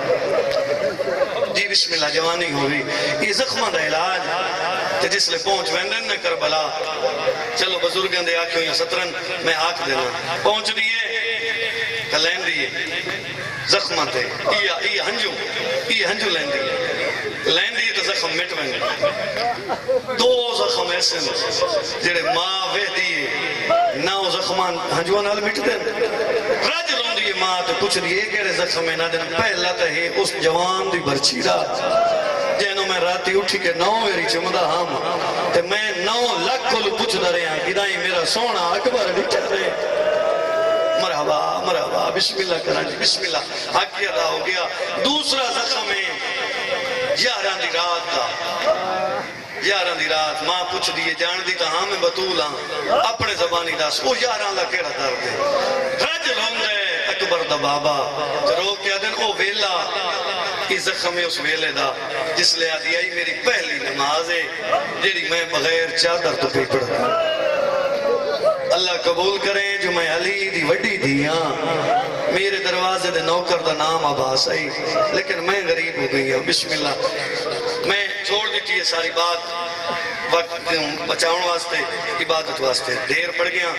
جی بسم اللہ جوانی ہوئی، یہ زخمہ دا علاج تے جس لئے پہنچ ویندن نہ کربلا، چلو بزرگاں دے آکھیں یا سترن میں آکھ دینا، پہنچ دیئے کلین دیئے زخمہ تے یہ ہنجو یہ ہنجو لین دیئے لین دیئے تو زخم مٹ ویندے دو زخم ایسے جڑے ماں وے دیئے نہ وہ زخمان ہنجوان حال مٹ دیں رج لون دیئے ماں تو کچھ دیئے کہرے زخم میں نہ دیں پہلا تا ہے اس جوان دی برچی را جینو میں راتی اٹھی کے نو میری چمدہ ہم تے میں نو لکھ کلو پچھ درے ہیں گدائی میرا سونا اکبر بچہ دے مرحبا مرحبا بسم اللہ کران جی بسم اللہ حق یہ ادا ہو گیا، دوسرا زخم ہے یاران دی رات دا، یاران دی رات ماں پوچھ دیئے جان دی تا ہاں میں بطول ہاں اپنے زبانی داس وہ یاران لا کیڑا درد ہے رج لوندے اکبر دا بابا رو کیا دن او ویلا یہ زخم ہے اس ویلے دا جس لے آدھی آئی میری پہلی نماز ہے جیڑی میں بغیر چادر تو پہ پڑھ دا اللہ قبول کریں جو میں علی دی وڈی دیاں میرے دروازے دے نوکر دا نام عباس آئی لیکن میں غریب ہو گئی ہوں بسم اللہ میں چھوڑ دیتی ہے ساری بات وقت بچاؤن واسطے عبادت واسطے دیر پڑ گیا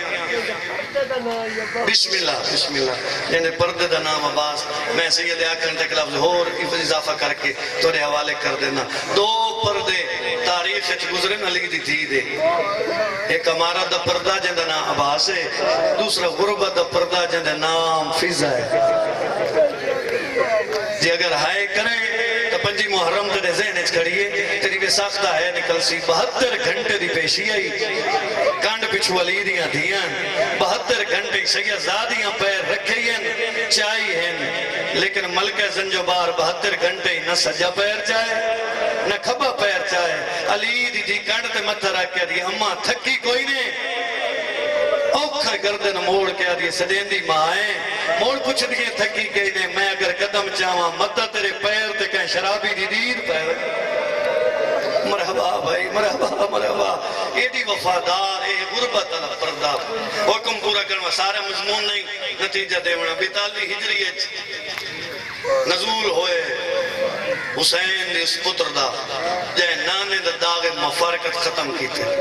بسم اللہ بسم اللہ جنہیں پردے دا نام عباس میں سید آکرن تک لفظ اور اضافہ کر کے توڑے حوالے کر دینا دو پردے تاریخ گزرے علی دی تھی دے ایک ہمارا دا پردہ جن دا نام عباس ہے دوسرا غربت دا پردہ جن دا نام فضا ہے جی اگر ہائے کرے تو پنجی محرم تیرے ذہن اچھ کھڑیے تیری بے ساختہ ہے نکل سی بہتر گھنٹے دی پیشی آئی کانڈ پچھو علی دیاں دیاں بہتر گھنٹے سید زادیاں پیر رکھے ہیں چاہی ہیں لیکن ملکہ زنجبار بہتر گھنٹے نہ سجا پیر چاہے نہ کھبا پیر چاہے علی دی دی کانڈ تے متھا رکھ کے دی اممہ تھکی کوئی نہیں اوکھر گردن موڑ کے آدھی سدین دی مائیں موڑ پوچھ دیئے تھکی گئی نے میں اگر قدم چاہاں مدہ تیرے پیر تے کہیں شرابی دی دیر پیر مرحبا بھائی مرحبا مرحبا یہ دی وفادار اے غربت اللہ پردہ حکم پورا کرنا سارے مضمون نہیں نتیجہ دیونا بیتالی ہجری نزول ہوئے حسین دی اس پتر دا جائے نانے دا داغ مفارقت ختم کی تھے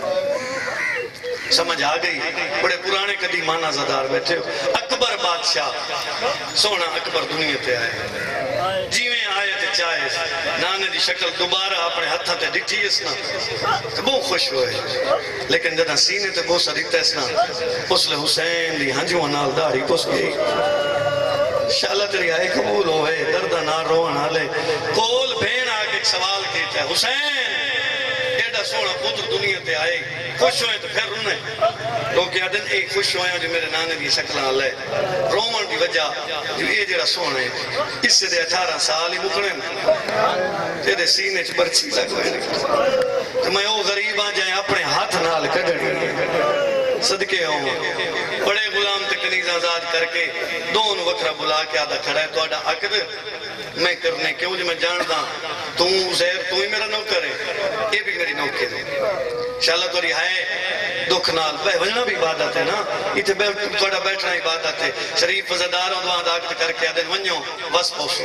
سمجھ آگئی بڑے پرانے قدیمانہ زدار بیٹھے ہو اکبر بادشاہ سونا اکبر دنیا تے آئے جیویں آئے تے چاہے نانے دی شکل دوبارہ اپنے ہتھا تے ڈٹھی اسنا تو بہت خوش ہوئے لیکن جدہ سینے تے بہت سا دیتا اسنا اس لئے حسین دی ہنجوں نال داڑھی پس گئی شاءاللہ تیری آئے قبول ہوئے دردہ نہ روان آلے کول بین آگے ایک سوال کیتا ہے حسین ایڈا سونا پتر دنیا تے آئے خوش ہوئے تو پھر انہیں لوگ کہا دن ایک خوش ہوئے جو میرے نانے دی شکلہ آلے رومن کی وجہ جو یہ جڑا سونا ہے اس سے دے اٹھارہ سال ہی مکڑے میں تیرے سینے چھ برچی لگوئے تو میں وہ غریب آ جائیں اپنے ہاتھ نال کڑڑی صدقے ہوں بڑے غلام تکنیز آزاد کر کے دون وقرہ بلا کے آدھا کھڑا ہے تو آدھا عقد میں کرنے کیوں جو میں جانتا تو زہر تو ہی میرا نوکر ہے یہ بھی میری نوکر ہے انشاءاللہ تو رہائے دکھ نال بے وجنہ بھی عبادت ہے نا اتھے بڑا بیٹھنا عبادت ہے شریف وزدار اور دعا داکت کر کے آدھن ونیوں بس پوشو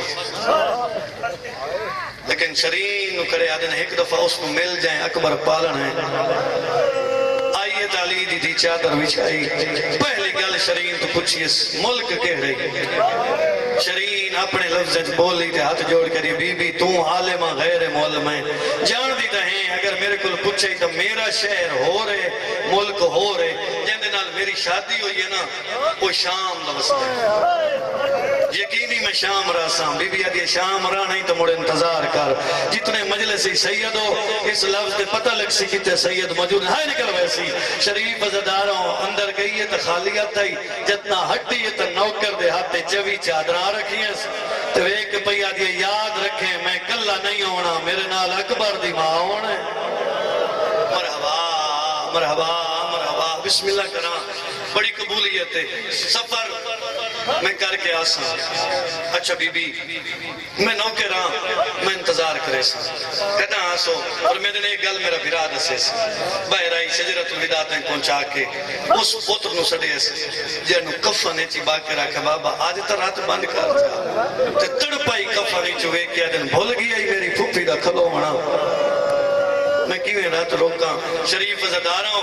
لیکن شرین کرے آدھن ایک دفعہ اس کو مل جائیں اکبر پالن ہے آئیے تعلی دی دی چادر بچھائی پہلی گل شرین تو کچھ اس ملک کہہ رہی شرین اپنے لفظ بولی تھے ہاتھ جوڑ کری بی بی تو عالمہ غیر معلم ہے جان دیتا ہے اگر میرے کل پوچھے تو میرا شہر ہو رہے ملک ہو رہے جن دنال میری شادی ہوئی ہے نا وہ شام لفظ ہے یقینی میں شام راساں بی بی آدھی شام رہا نہیں تو مڑے انتظار کر جتنے مجلسی سید ہو اس لفظ دے پتہ لگ سی کتے سید موجود ہے نکل ویسی شریف ازداروں اندر گئی ہے تو خالیت ہے جتنا ہٹی ہے تو نوکر دے ہاتھے چوی چادرہ رکھی ہے تو ایک پہی آدھی یاد رکھیں میں کلہ نہیں ہونا میرے نال اکبر دی ماں ہونا مرحبا مرحبا مرحبا بسم اللہ کرنا بڑی قبولیت ہے سفر میں کر کے آسا اچھا بی بی میں نوکر ہاں میں انتظار کرے سا کہتا آسو اور میں نے ایک گل میرا بھراد اسے سا بہرائی شجرت الوداع تین پہنچا کے اس پتر نو سڑے سے جنو کفنے چی باقی رکھا بابا آج تا رات بند کر جا تے تڑ پائی کفنے چوے کیا دن بھول گیا ہی میری پھوپی دا کھلو منا میں کیویں رات روکا شریف زداروں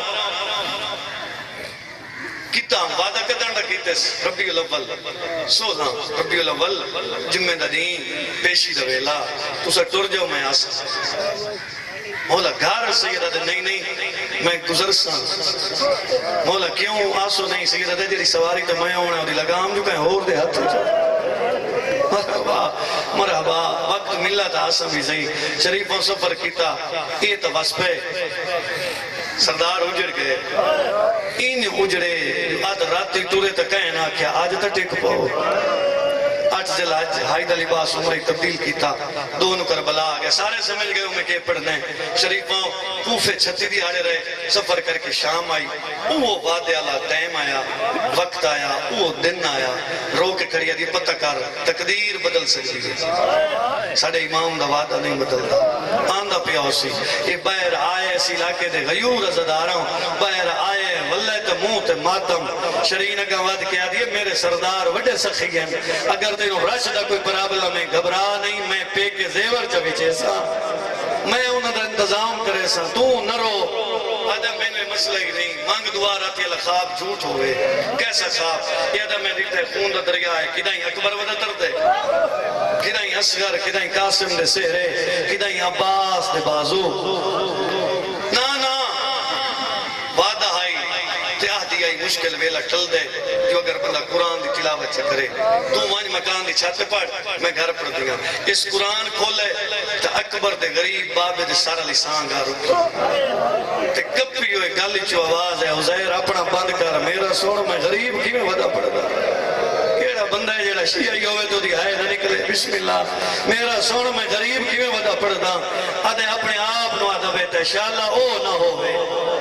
کتاب وعدہ کدن رکھیتے ربی الاول سولہ ربی الاول جمعہ دا دین پیشی دا ویلا تو سا ٹر جاؤ میں آسا مولا گھار سیدہ دے نہیں نہیں میں گزر سا مولا کیوں آسو نہیں سیدہ دے جری سواری تو میں ہونا دی لگام جو کہیں ہور دے ہاتھ مرحبا مرحبا وقت ملا تا آسا بھی صحیح شریفوں سفر کیتا یہ تو وصفے سردار اجڑ گئے این اجڑے آدھ راتی ٹورے تا کہنا کیا آج تا ٹک پاؤ آج دل آج ہائی دا لباس عمری تبدیل کیتا دونوں کربلا آگیا سارے سمجھ گئے ہوں میں کہ پڑھنے شریفوں کوفے چھتی دی آڑے رہے سفر کر کے شام آئی وہ وعدے اللہ ٹائم آیا وقت آیا وہ دن آیا رو کے کھڑیا دی پتہ کر تقدیر بدل سکتی ہے ساڑھے امام دا وعدہ نہیں بدلتا آندہ پیا اسی یہ بہر آئے اسی علاقے دے غیور ازداراں بہر آئے واللہ تے منہ تے ماتم شرین اگا وعد کیا دیئے میرے سردار وڈے سخی ہیں اگر تینوں رش دا کوئی پرابلہ میں گھبرا نہیں میں پے کے زیور چوی چیسا میں انہوں دا انتظام کرے سا تو نہ رو آدھا میں نے مسئلہ ہی نہیں مانگ دعا راتی اللہ خواب جھوٹ ہوئے کیسا خواب یہ آدھا میں دیتے خون دا دریا ہے کدائیں اکبر ودا تر دے کدائیں اصغر کدائیں قاسم دے سہرے کدائیں عباس دے بازو نا نا وعدہ آئی تیاہدی آئی مشکل ویلہ ٹل دے جو اگر بندہ قرآن دی تلاوت سے کرے تو وانج مکان دی چھت پڑھ میں گھر پڑھ دیا اس قرآن کھولے تو اکبر دے غریب بابے دے سارا لسان گا رکھا تے کبھی ہوئے گالی چو آواز ہے عزیر اپنا بند کر میرا سوڑ میں غریب کی میں ودا پڑھ دا کیڑا بندہ ہے جیڑا شیعی ہوئے تو دی آئے نہ نکلے بسم اللہ میرا سوڑ میں غریب کی میں ودا پڑھ دا آدھے اپنے آپ نو آدھا بیتا ہے شاءاللہ او نہ ہوئے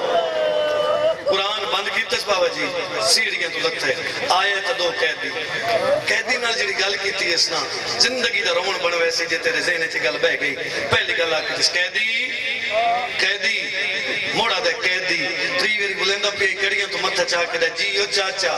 قرآن بند کی تس بابا جی سیڑھیاں تو لگتا ہے آیت دو قیدی قیدی نال جڑی گل کی تھی اس نا زندگی دا رون بن ویسی جے تیرے ذہنے چی گل بہ گئی پہلی گل آکے جس قیدی قیدی موڑا دے قیدی تری ویری بلندہ پہ کڑیاں تو متھا چاہ کے دے جیو چاچا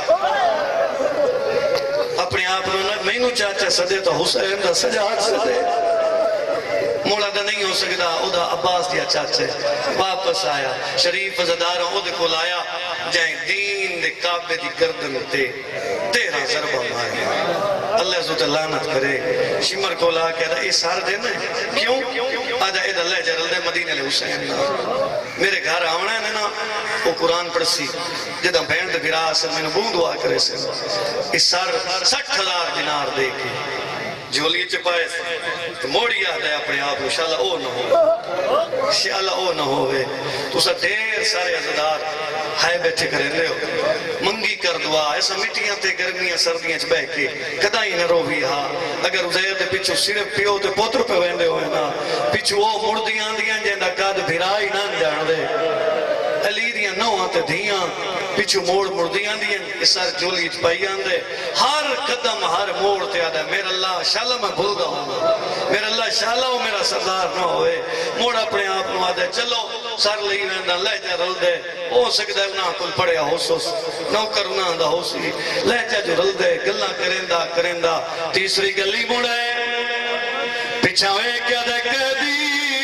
اپنے آپ میں نو چاچا سدے تو حسین دا سجاد سدے مولا دا نہیں ہو سکتا او دا عباس دیا چاچے واپس آیا شریف زداروں او دے کو لایا جائیں دین دے کعبے دی گردن تے تیرہ ضربہ ماریا اللہ عزت لعنت کرے شمر کو لا کے دا اے سار دینا ہے کیوں آجا اے دا لے جرل دے مدینہ لے حسین میرے گھر آونا ہے نا وہ قرآن پڑھ سی جدہ بینڈ دے گرا سے میں نے بون دعا کرے سے اس سار سٹھ ہزار دینار دے کے جولی چپائے تو موڑی یاد ہے اپنے آپ کو شاءاللہ او نہ ہو شاءاللہ او نہ ہوئے تو سا دیر سارے عزدار ہائے بیٹھے کریں لے ہو منگی کر دعا ایسا مٹیاں تے گرمیاں سردیاں چھ بہ کے کدائی نہ رو بھی ہاں اگر عزیر دے پچھو صرف پیو تے پوتر پہ ویندے ہوئے نا پچھو وہ مردیاں دیاں جیندہ کاد بھرائی نہ جان دے علی دیاں نوہاں تے دھیاں پچھو موڑ مردیاں دیاں اس سار جولی چپائیاں دے ہر قدم ہر موڑ تے آدھا میرا اللہ شاءاللہ میں بھول گا ہوں میرا اللہ شاءاللہ ہو میرا سردار نہ ہوئے موڑ اپنے آپ نو آدھا چلو سار لئی ویندہ لہجہ رل دے ہو سکتا ہے انہاں کل پڑیا ہو سوس نوکر انہاں دا ہو سی لہجہ جو رل دے گلہ کرندہ کرندہ تیسری گلی موڑے پچھاوے کیا دے قیدی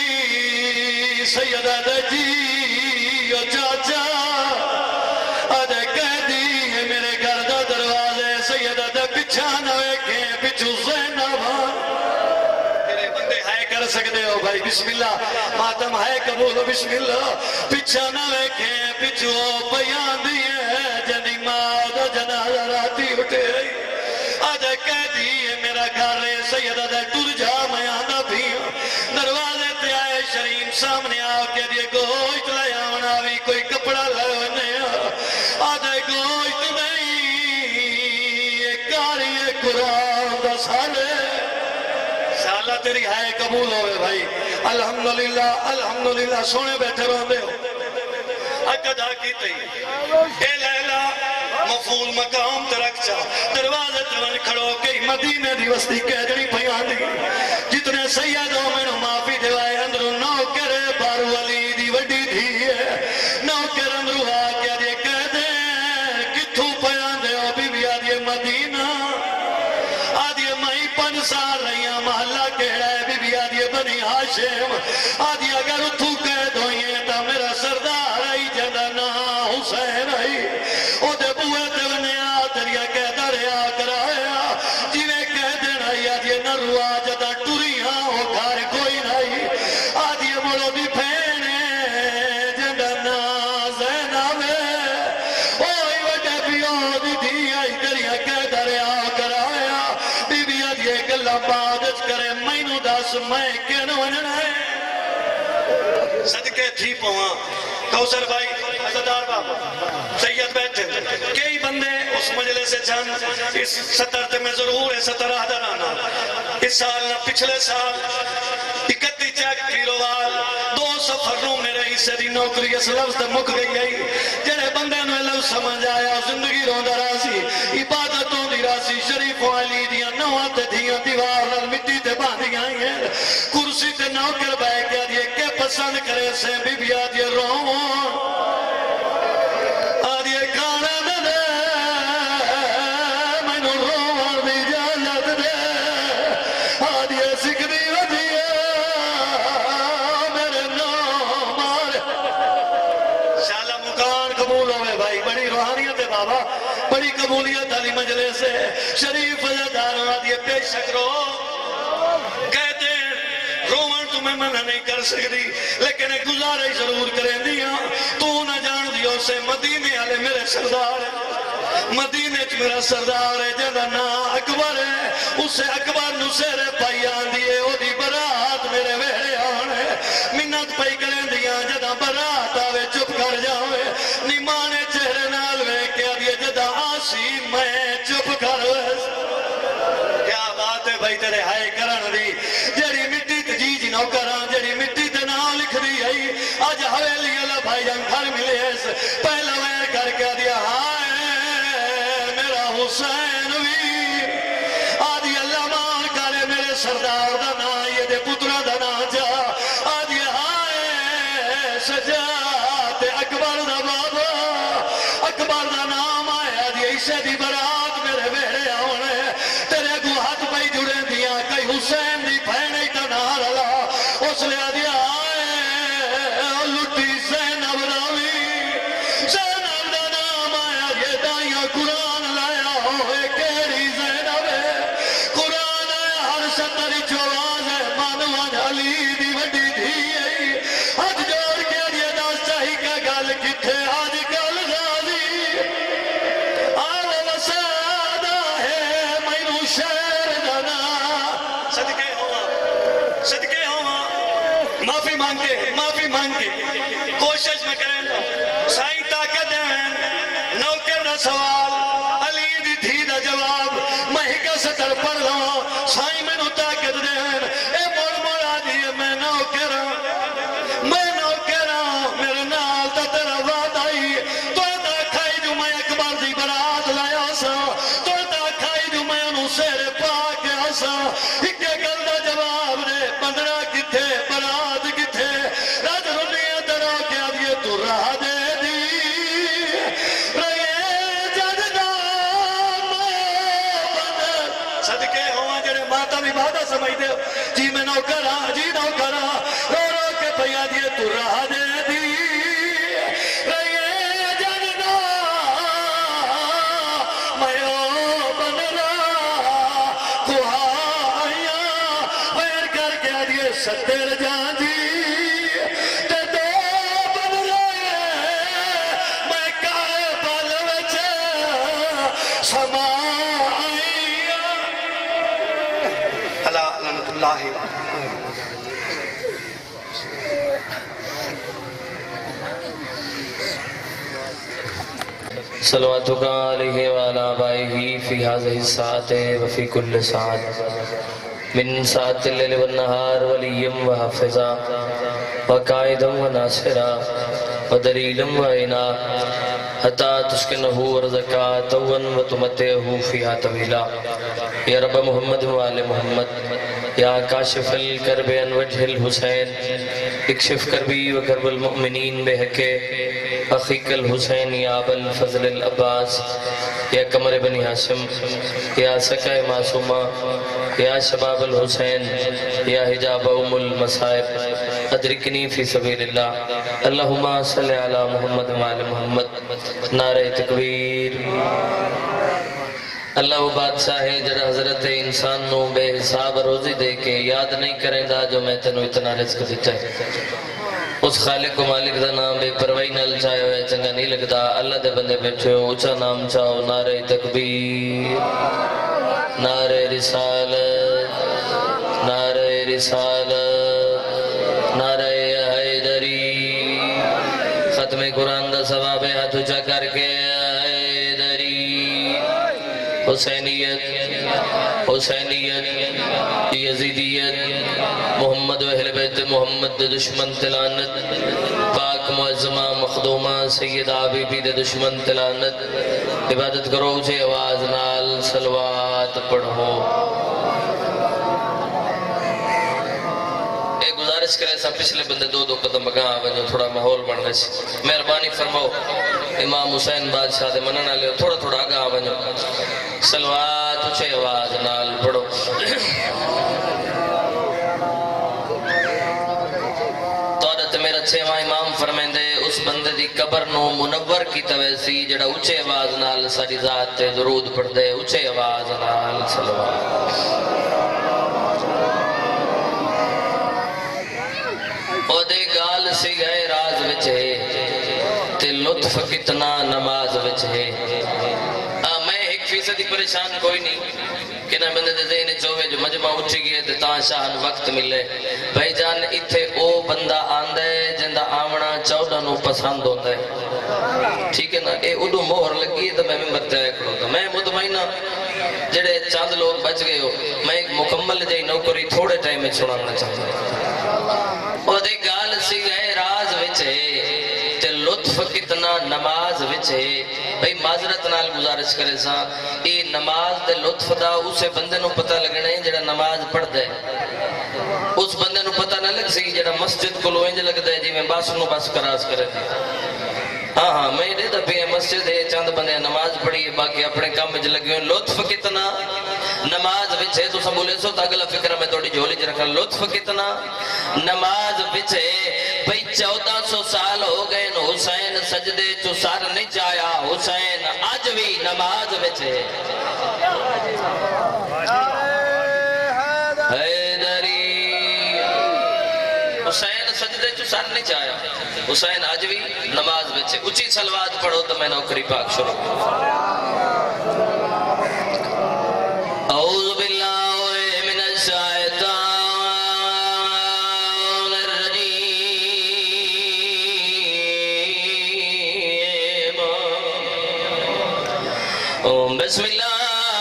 سیدہ دے جی چاچا آدھے قیدی ہے میرے گھر دا دروازے سیدہ دے پچھانوے کے پچھو زینبہ میرے بندے ہائے کر سکتے ہو بھائی بسم اللہ ماتم ہائے قبول بسم اللہ پچھانوے کے پچھو بیان دیئے جنی مادہ جنازہ راتی اٹھے آدھے قیدی ہے میرا گھر ہے سیدہ دے ٹر جا میں آدھا بھی دروازے تے آئے شریم سامنے آ کے دیئے گوشت لے آونا بھی کوئی کپڑا لے نہیں آدھے گوشت نہیں یہ کاری قرآن دا سالے سالہ تیری ہے قبول ہوئے بھائی الحمدللہ الحمدللہ سونے بیٹھے روندے ہو اکدہ کی تی اے لیلہ مفعول مقام ترک چا دروازے تون کھڑو کے مدینے دی وستی کہجڑی پیان دی جتنے سیدوں میں نو معافی دیوائے اندرو نو کرے بارو علی دی وڈی دی ہے نو کر اندرو آکے دے کہہ دے کتھو پیان دے او بی بی آدھے مدینہ آدھے مائی پن سال رہیاں محلہ کہڑا ہے بی بی آدھے بنی ہاشم آدھے اگر اتھو کہہ دوئیں تا میرا سردار آئی جنہ نا حسین آئی او دے بوئے دیونے آدھریا کہہ دریا کرایا جیوے کہہ دینا یا دیے نہ روا جدہ ٹوریاں ہو گھر کوئی نہیں آدھیے مڑو بھی پھینے جنہ نا زینبے اوہی وڈے پیو دی دی آئی دریا کہہ دریا کرایا بی بی آدھیے گلہ بادت کرے مینو داس میں کینو انہیں صدقے تھی پوہاں کوثر بھائی عزدار بابا سید بیٹھے کئی بندے اس مجلے سے چند اس سطر تے میں ضرور ہے سطر آدھر آنا اس سال نہ پچھلے سال اکتی چیک پیروال دو سفروں میں رہی سری نوکری اس لفظ تے مک گئی گئی جنہیں بندے نوے لفظ سمجھ آیا زندگی روندہ راسی عبادتوں دی راسی شریف و علی دیا نوات دیا دیوار نال مٹی تے باندھی آئی ہیں کرسی تے نوکر بے گیا دیئے کہ پسند کرے سے بی بی آدھے روان آدھے کھانا دے میں نو روان دی جانت دے آدھے سکھ دی ودیا روحانیت ہے بابا بڑی قبولیت علی مجلس ہے شریف وزدار آدھے بے شک رو کہتے ہیں رومن تمہیں منع نہیں کر سکتی لیکن ایک گزارش ضرور کریں دیا تو نہ جان دیو سے مدینے والے میرے سردار مدینے چ میرا سردار ہے جدا نا اکبر ہے اسے اکبر نو سیرے پائی آندی ہے او دی برات میرے ویڑے آنے منت پائی کریں دیا جدا برات آوے چپ کر جاوے نیمانے چہرے نال وے کیا دیے جدا آسی میں چپ کر وے کیا بات ہے بھائی تیرے ہائے کرن دی جیڑی مٹی تجیج نو کران جیڑی مٹی تے نام لکھ دی ہے آج حویلی اللہ بھائی جان گھر ملے پہلا ویر کر کے دیا ہائے میرا حسین وی آدھی اللہ مان کرے میرے سردار دا نا یہ دے پترہ دا نا جا آدھی ہائے سجاد اکبر دا بابا اکبر دا نام آئے آدھی اسے دی برات میرے بیڑے آنے تیرے کو ہاتھ پائی جڑے دیا کئی حسین دی پہنے تا نار اللہ اس لے آدھی آئے لٹی زینب راوی زینب دا نام آیا یہ دائیاں قرآن لایا ہوئے کیری زینب ہے قرآن آیا ہر ستری چواز ہے مانوان علی دی وڈی دھی ہے ہاتھ جوڑ کے یہ داس چاہی کا گل کتھے آج کل غازی آل وسادہ ہے مینو شیر دنا صدقے ہوا صدقے ہوا معافی مانگے معافی مانگے کوشش میں کریں سائیں طاقت ہیں نوکر نہ سوال علی دی تھی دا جواب میں ہکا ستر پڑھ لوں سائیں میں نو طاقت دیں اے موڑ موڑا دیئے میں نوکر میں نوکر میرے نال تا تیرا وعد آئی تو تا کھائی جو میں اکبر دی برات لایا سا تو تا کھائی جو میں انہوں سیر پاک آسا ہکے گل دا جواب دے بندرہ کتھے برات کتھے راج رنیہ درہ کیا دیئے تو راہ دے دی رہے جدنا بندر صدقے ہوا جڑے ماتا بھی بادہ سمجھ دے جی میں نو کرا جی نو کرا رو رو کے پیا دیئے تو راہ دے دی رہے جدنا میں او بندرہ کوہایا ویر کر کے دیئے ستر جان جی تے دو بندرہ میں کارے پل وچ سمایا اللہ لعنت اللہ صلواتک علیہ وعلا آبائہ فی هذه الساعة وفی کل ساعة من ساعة الليل والنهار وليا وحافظا وقائدا وناصرا ودليلا وعينا حتى تسكنه ورزقا طوا وتمتعه فيها طويلا يا رب محمد وآل محمد يا كاشف الكرب عن وجه الحسين اكشف كربي وكرب المؤمنين بحق أخيك الحسين يا أبا الفضل العباس يا قمر بن هاشم يا سكاء معصومة يا شباب الحسين يا حجاب أم المصائب أدركني في سبيل الله اللهم صل على محمد وعلى محمد نعرہ تکبیر اللہ وہ بادشاہ ہے جڑا حضرت انسان نو بے حساب روزی دے کے یاد نہیں کریں دا جو میں تنو اتنا رزق دیتا ہے اس خالق و مالک دا نام بے پروائی نال چاہے ہوئے چنگا نہیں لگتا اللہ دے بندے بیٹھے ہو اچھا نام چاہو نعرہ تکبیر نعرہ رسالت نعرہ رسالت نعرہ حیدری ختم قرآن دا ثواب ہاتھ اچھا کر کے حیدری حسینیت حسینیت یزیدیت محمد و اہل بیت محمد دے دشمن تلانت پاک معظمہ مخدومہ سید عبیبی دے دشمن تلانت عبادت کرو جے آواز نال صلوات پڑھو ایک گزارش کرے سا پچھلے بندے دو دو قدم بگاں آوے جو تھوڑا ماحول بن رہے سی مہربانی فرماؤ امام حسین بادشاہ دے مننا لے تھوڑا تھوڑا آگاں آوے جو صلوات اچھے آواز نال پڑھو میرا چھواں امام فرمائیں دے اس بندے دی قبر نو منور کی تویسی جڑا اچھے آواز نال ساری ذات تے درود پڑھ دے اچھے آواز نال صلوات او دے گال سی گئے راز وچ ہے تے لطف کتنا نماز وچ ہے میں ایک فیصدی پریشان کوئی نہیں کہ نہ بندے دے ذہن چوہے جو مجمع اٹھی گئے تے تاں شاہن وقت ملے بھائی جان اتھے او بندہ آندہ ہے جندہ آمنا چودہ نو پسند ہوتا ہے ٹھیک ہے نا اے اڈو مہر لگی ہے تو میں ممبر جائے کروں گا میں مطمئنہ جڑے چاند لوگ بچ گئے ہو میں ایک مکمل جائی نوکری تھوڑے ٹائم میں چھوڑانا چاہتا ہوں او دے گال سی گئے راز وچے تے لطف کتنا نماز وچے بھئی معذرت نال گزارش کرے سا اے نماز دے لطف دا اسے بندے نو پتہ لگنے جڑا نماز پڑھ دے اس بندے نو پتہ نہ لگ سی جڑا مسجد کو لوئنج لگ دے جی میں باس نو باس کراس کرے دی ہاں ہاں میں دے دبی ہے مسجد ہے چاند بندے نماز پڑھی ہے باقی اپنے کام میں لگے ہوئے لطف کتنا نماز بچے تو سب بولے سو تا اگلا فکر میں توڑی جھولی جی رکھا لطف کتنا نماز بچے بھئی چودہ سو سال ہو گئے نو حسین سجدے چو سار نہیں جایا حسین آج بھی نماز بچے حیدری حسین سجدے چو سار نہیں جایا حسین آج بھی نماز بچے اچھی سلوات پڑھو تو میں نوکری پاک شروع اعوذ باللہ من الشیطان الرجیم بسم اللہ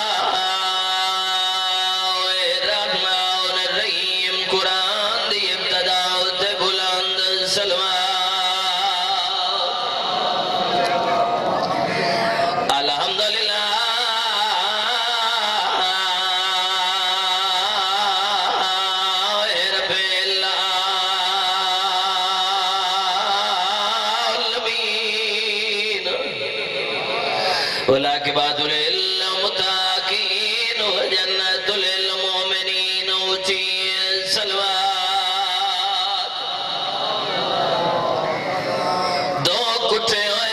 الرحمن الرحیم قرآن دی ابتدا تے بلند سلوات والعاقبات للمتقين وجنة للمؤمنين وجي الصلوات دو کٹھے ہوئے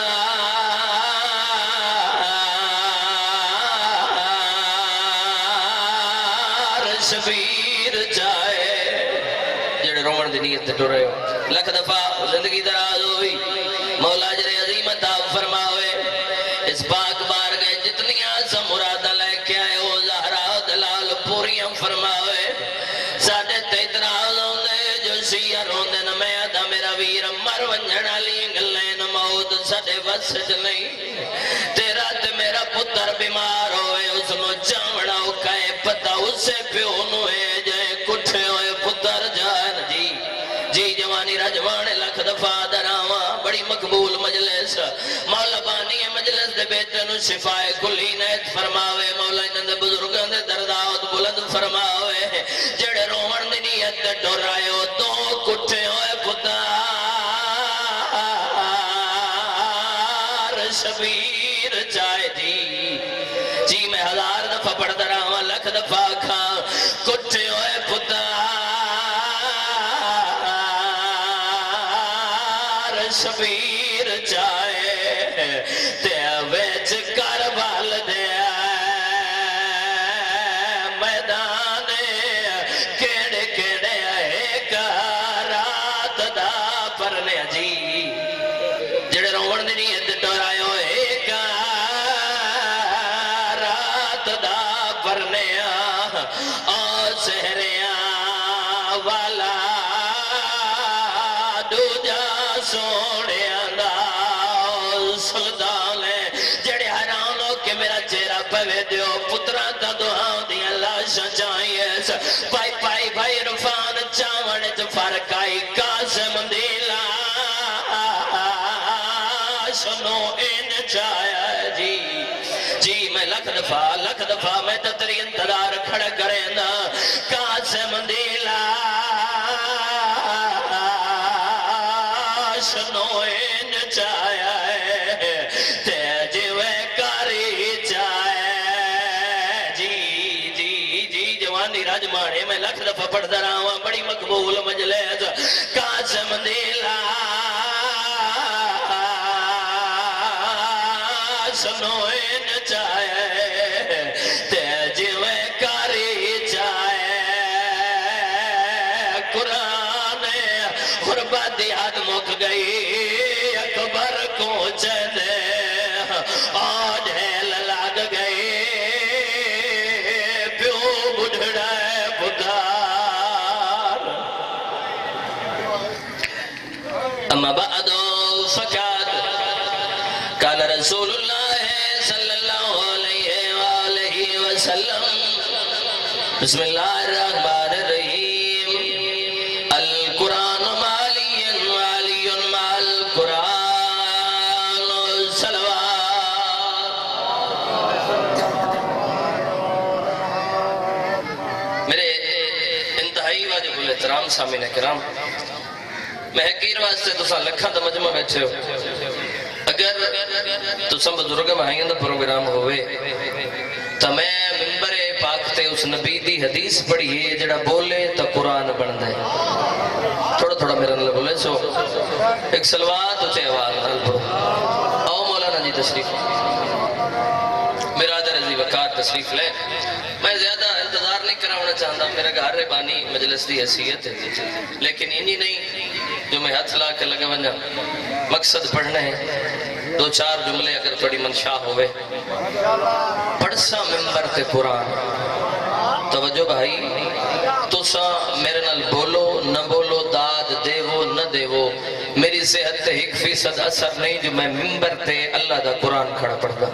پتار شبیر جائے جڑے رومن دی نیت تے ٹرے ہو لکھ دفعہ زندگی دراز ہوئی مولا جرے عظیم عطا فرماوے اس پاک بار گئے جتنیاں سا مرادہ لے کے آئے ہو زہرہ دلال پوریاں فرماوے ساڑھے تیتراز ہوندے جو شیعہ روندے نہ میں آدھا میرا ویر مر ونجھنا لی گلے نہ موت ساڑھے وسج نہیں تیرا تے میرا پتر بیمار ہوئے اس نو جامڑا اکائے پتہ اسے پیونو ہے جائے کٹھے ہوئے پتر جان جی جی جوانی رجوان لکھ دفعہ دراواں بڑی مقبول مجلس مولا بانی مجلس دے بیٹے نو شفائے کلی نیت فرماوے مولا انہوں دے بزرگوں دے درداؤت بلند فرماوے جڑے رومن دی نیت دے ڈورائے ہو دو کٹھے ہوئے پتار شبیر جائے جی جی میں ہزار دفعہ پڑھ دراواں لکھ دفعہ کھاں کٹھے ہوئے پتار شبیر جائے تے ویچ کربال دے میدان کیڑے کیڑے ایک رات دا پرنے جی جڑے رومن دی نیت ٹورائے ہو ایک رات دا پرنے آ سہریاں والا دوجا سوڑے جڑے حیران ہو کہ میرا چہرہ پہوے دیو پترہ تا دعاؤں دیا لاشا چاہیے پائی پائی بھائی رفان چاوڑ فرق آئی قاسم دیلا سنو ان چاہیا جی جی میں لکھ دفعہ لکھ دفعہ میں تتری انتظار کھڑا کریں نا قاسم دیلا سنو ان چاہیا راجمانے میں لکھ دفعہ پڑھ دراواں بڑی مقبول مجلس قاسم دیلا سنوئے نچائے تے جویں کاری چائے قرآن غربت دی حد مک گئی اکبر کو چلے آج ہیل لگ گئی پیو بڑھڑا پکار اما بعد فقط قال رسول اللہ صلی اللہ علیہ وآلہ وسلم بسم اللہ الرحمن الرحیم القرآن مالی والی مع القرآن صلوات میرے انتہائی واجب الاحترام سامعین کرام میں حقیر واسطے تساں لکھاں دا مجمع بیٹھے ہو اگر تساں بزرگ مہائیں دا پروگرام ہوئے تو میں ممبر پاک تے اس نبی دی حدیث پڑھیے جڑا بولے تو قرآن بن دے تھوڑا تھوڑا میرا نال بولے سو ایک سلوات اچھے آواز نال پڑھو آؤ مولانا جی تشریف میرا در عزیز وقار تشریف لے میں زیادہ انتظار نہیں کراؤنا چاہتا میرا گھر ربانی مجلس دی حیثیت ہے لیکن انہی نہیں جو میں ہاتھ لا کے لگے ونجا مقصد پڑھنا ہے دو چار جملے اگر تھوڑی منشاہ ہوئے پڑھ سا ممبر تے قرآن توجہ بھائی تو سا میرے نال بولو نہ بولو داد دے وہ نہ دے وہ میری صحت تے ایک فیصد اثر نہیں جو میں ممبر تے اللہ دا قرآن کھڑا پڑھتا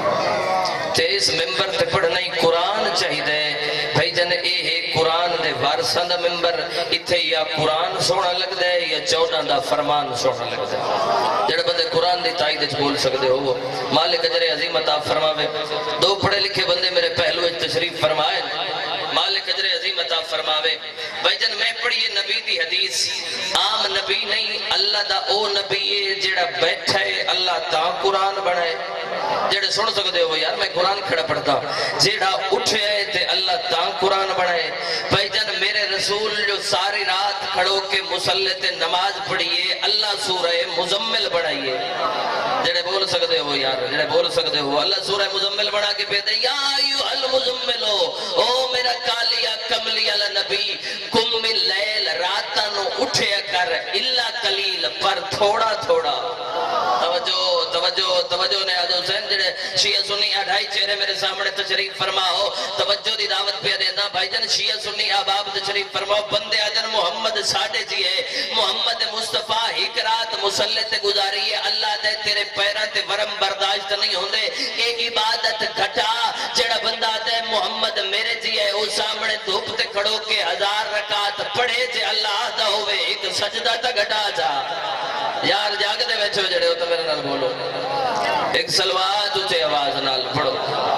تے اس ممبر تے پڑھنا ہی قرآن چاہی دے بھائی جن اے ہے قرآن دے وارثاں دا ممبر اتھے یا قرآن سونا لگ دے یا چودہ دا فرمان سونا لگ دے جڑے بندے قرآن دی تائید اچھ بول سکتے ہو مالک اجر عظیم عطا فرماوے دو پڑھے لکھے بندے میرے پہلو اچھ تشریف فرمائے مالک اجر عظیم عطا فرماوے بھائی جن میں پڑھیے نبی دی حدیث عام نبی نہیں اللہ دا او نبی ہے جڑا بیٹھا ہے اللہ تا قرآن بنائے جڑے سن سکتے ہو یار میں قرآن کھڑا پڑھتا جڑا اٹھے آئے تے اللہ تا قرآن بنائے بھائی جن میرے رسول جو ساری رات کھڑو کے مسلح تے نماز پڑھیے اللہ سورہ مزمل بڑھائیے جڑے بول سکتے ہو یار جڑے بول سکتے ہو اللہ سورہ مزمل بڑھا کے پیدے یا ایوہ المزملو او میرا کالیا کملی علی نبی کم من لیل راتانو اٹھے کر اللہ قلیل پر تھوڑا تھوڑا توجہ توجہ توجہ نے آدھو حسین جڑے شیعہ سنی اڑھائی چہرے میرے سامنے تشریف فرماؤ توجہ دی دعوت پہ دینا بھائی جن شیعہ سنی آباب تشریف فرماؤ بندے آجن محمد ساڑھے جی ہے محمد مصطفیٰ ایک رات مسلح تے گزاری ہے اللہ دے تیرے پیران تے ورم برداشت نہیں ہوندے ایک عبادت گھٹا جڑا بندہ دے محمد میرے جی ہے او سامنے دھوپ تے کھڑو کے ہزار رکعت پڑھے جے اللہ دا ہوئے ایک سجدہ تا گھٹا جا یار جاگ دے بیٹھو جڑے ہو تو میرے نال بولو ایک سلوات اچھے آواز نال پڑھو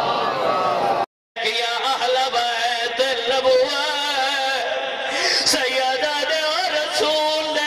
یا اہل بیت النبوہ سیدہ دے اور رسول دے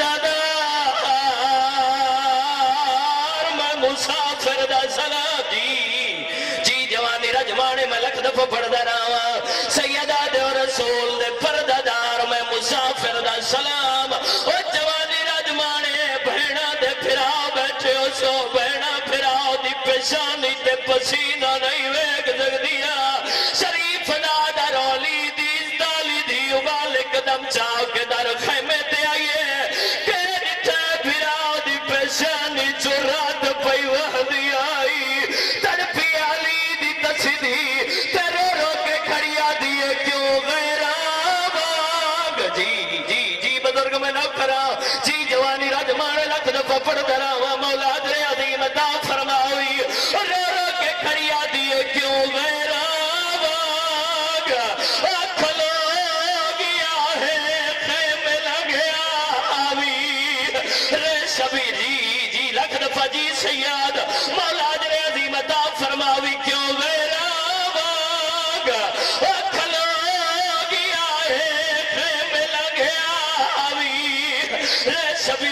پردادار میں مسافر دا سلام جی جی جوانی رجمانے میں لکھ دفع پڑھدا رہا سیدہ دے اور رسول دے پردادار میں مسافر دا سلام او جوانی رجمانے بہنا دے پھرا بیٹھے ہو سو بہنا پھراؤ دی پیشانی تے پسینہ نہیں ویگ دگ دیا شریف نادہ رولی دیز دالی دی ابال قدم چاہ کے در خیمے تے آئیے تیری تے پھراؤ دی پیشانی چرات پئی وحدی آئی تر پی علی دی تسیدی تیرو رو کے کھڑیا دیئے کیوں غیر آباگ جی جی جی بزرگ میں نہ کرا جی جوانی رجمان لکھ دفع پڑھ دراوا مولا در عظیم عطا فرماوی رو رو کے کھڑیا دیئے کیوں غیر آباگ کھلو گیا ہے خیمے لگیا آوی رے شبی جی جی لکھ دفع جی سیاد مولا در عظیم عطا فرماوی کیوں غیر آباگ کھلو گیا ہے خیمے لگیا آوی رے شبی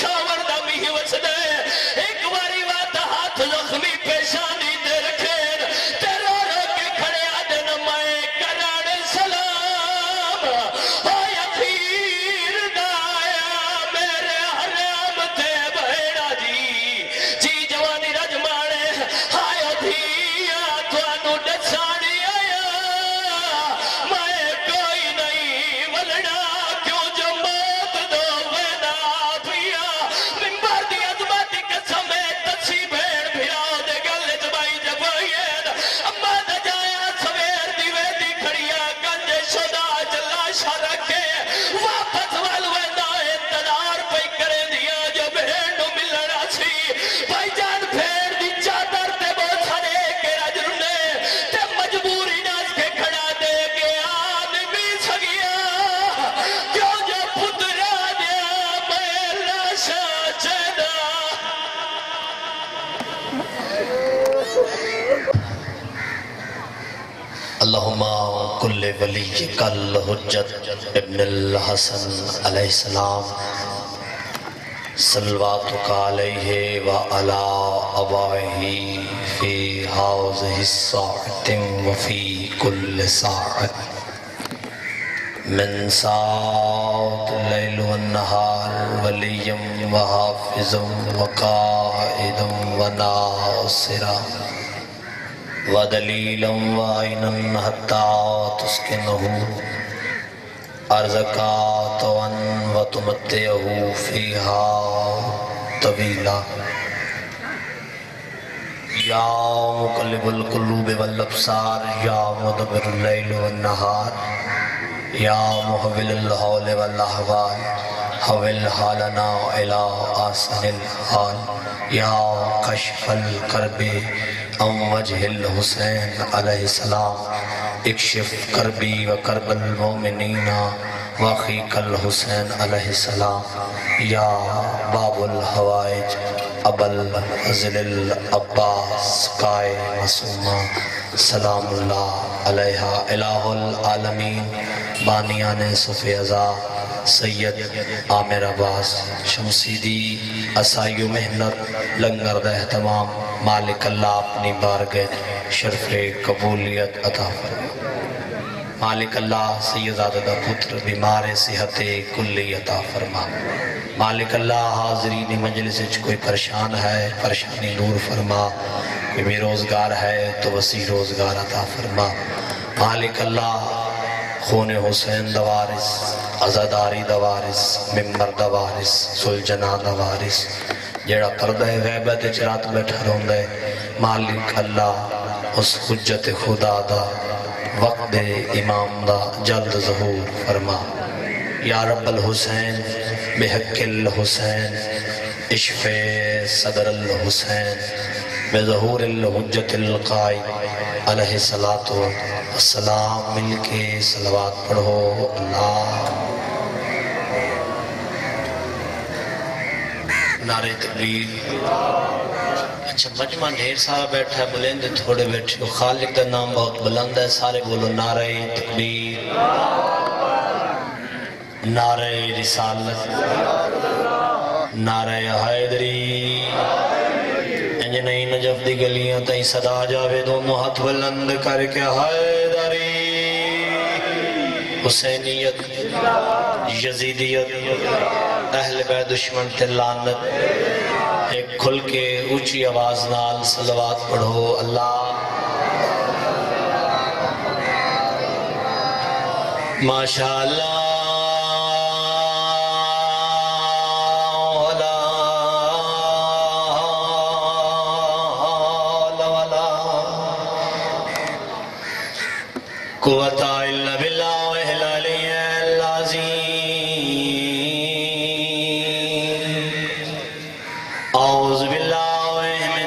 پشاور دا میہ وسدے ایک باری وات ہاتھ زخمی پیشانی دے رکھے تے رو رو کے کھڑے آدن میں کران سلام او یقیر دایا میرے حرام تے بہڑا جی جی جوانی رجمانے آیا دھیا توانو ڈسانی آیا میں کوئی نہیں ولڑا کیوں جو موت دو وینا پیا ممبر دی عظمتی قسم ہے تسی بھیڑ بھیراؤ دے گل جبائی جبائید اما دا جایا سویر دی ویدی کھڑیا گنج شدہ جلا شرکے واپس والوینا انتظار پہ کرے دیا جو بھیڑ نو ملنا سی بھائی جان بھیڑ دی چادر تے بہت سارے کے رجرنے تے مجبوری ناز کے کھڑا دے کے آن بھی سگیا کیوں جو پترا دیا میں لاشا چیدہ اللہم کل ولی کل حجت ابن الحسن علیہ السلام صلواتک علیہ وعلا ابائہ فی حاضہ الساعت وفی کل ساعت من ساعت اللیل والنہار ولیم وحافظم وقائدم وناصرہ ودلیلا وعینا حتی تسکنہ ارزکاتا وتمتعہ فیہا طویلا یا مقلب القلوب والابصار یا مدبر اللیل والنہار یا محول الحول والاحوال حول حالنا الى آسن الحال یا کشف القرب ام وجہ الحسین علیہ السلام اکشف کربی و کرب المومنین واخیق الحسین علیہ السلام یا باب الحوائج ابا الفضل العباس قائے مسومہ سلام اللہ علیہ الہ العالمین بانیان صفی ازا سید عامر عباس شمسیدی اسائی و محنت لنگر دہ تمام مالک اللہ اپنی بارگاہ شرف قبولیت عطا فرما مالک اللہ سیدزادہ پتر بیمار صحت کلی عطا فرما مالک اللہ حاضرین مجلس وچ کوئی پریشان ہے پریشانی دور فرما کوئی بے روزگار ہے تو وسیع روزگار عطا فرما مالک اللہ خون حسین دوارس عزاداری دوارس ممبر دوارس سلجنا دوارس جیڑا پردہ غیبت چرات بیٹھا رون دے مالک اللہ اس حجت خدا دا وقت امام دا جلد ظہور فرما یا رب الحسین بحق الحسین اشف صدر الحسین بظہور الحجت القائم علیہ السلام مل کے صلوات پڑھو اللہ نعرہ تکبیر اچھا مجمع ڈھیر سارا بیٹھا ہے بلند تھوڑے بیٹھے ہو خالق دا نام بہت بلند ہے سارے بولو نعرہ تکبیر نعرہ رسالت نعرہ حیدری انج نہیں نجف دی گلیاں تائیں صدا جاوے دونوں ہاتھ بلند کر کے حیدری حسینیت یزیدیت اہل بیت دشمن تلانت ایک کھل کے اونچی آواز نال صلوات پڑھو اللہ ماشاءاللہ قوت الا باللہ وحلالہ العظیم اعوذ باللہ من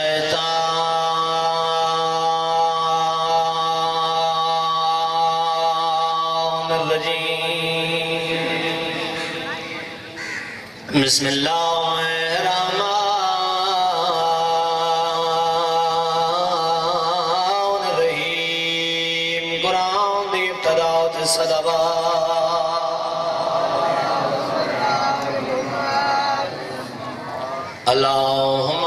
الشیطان الرجیم بسم اللہ اللہم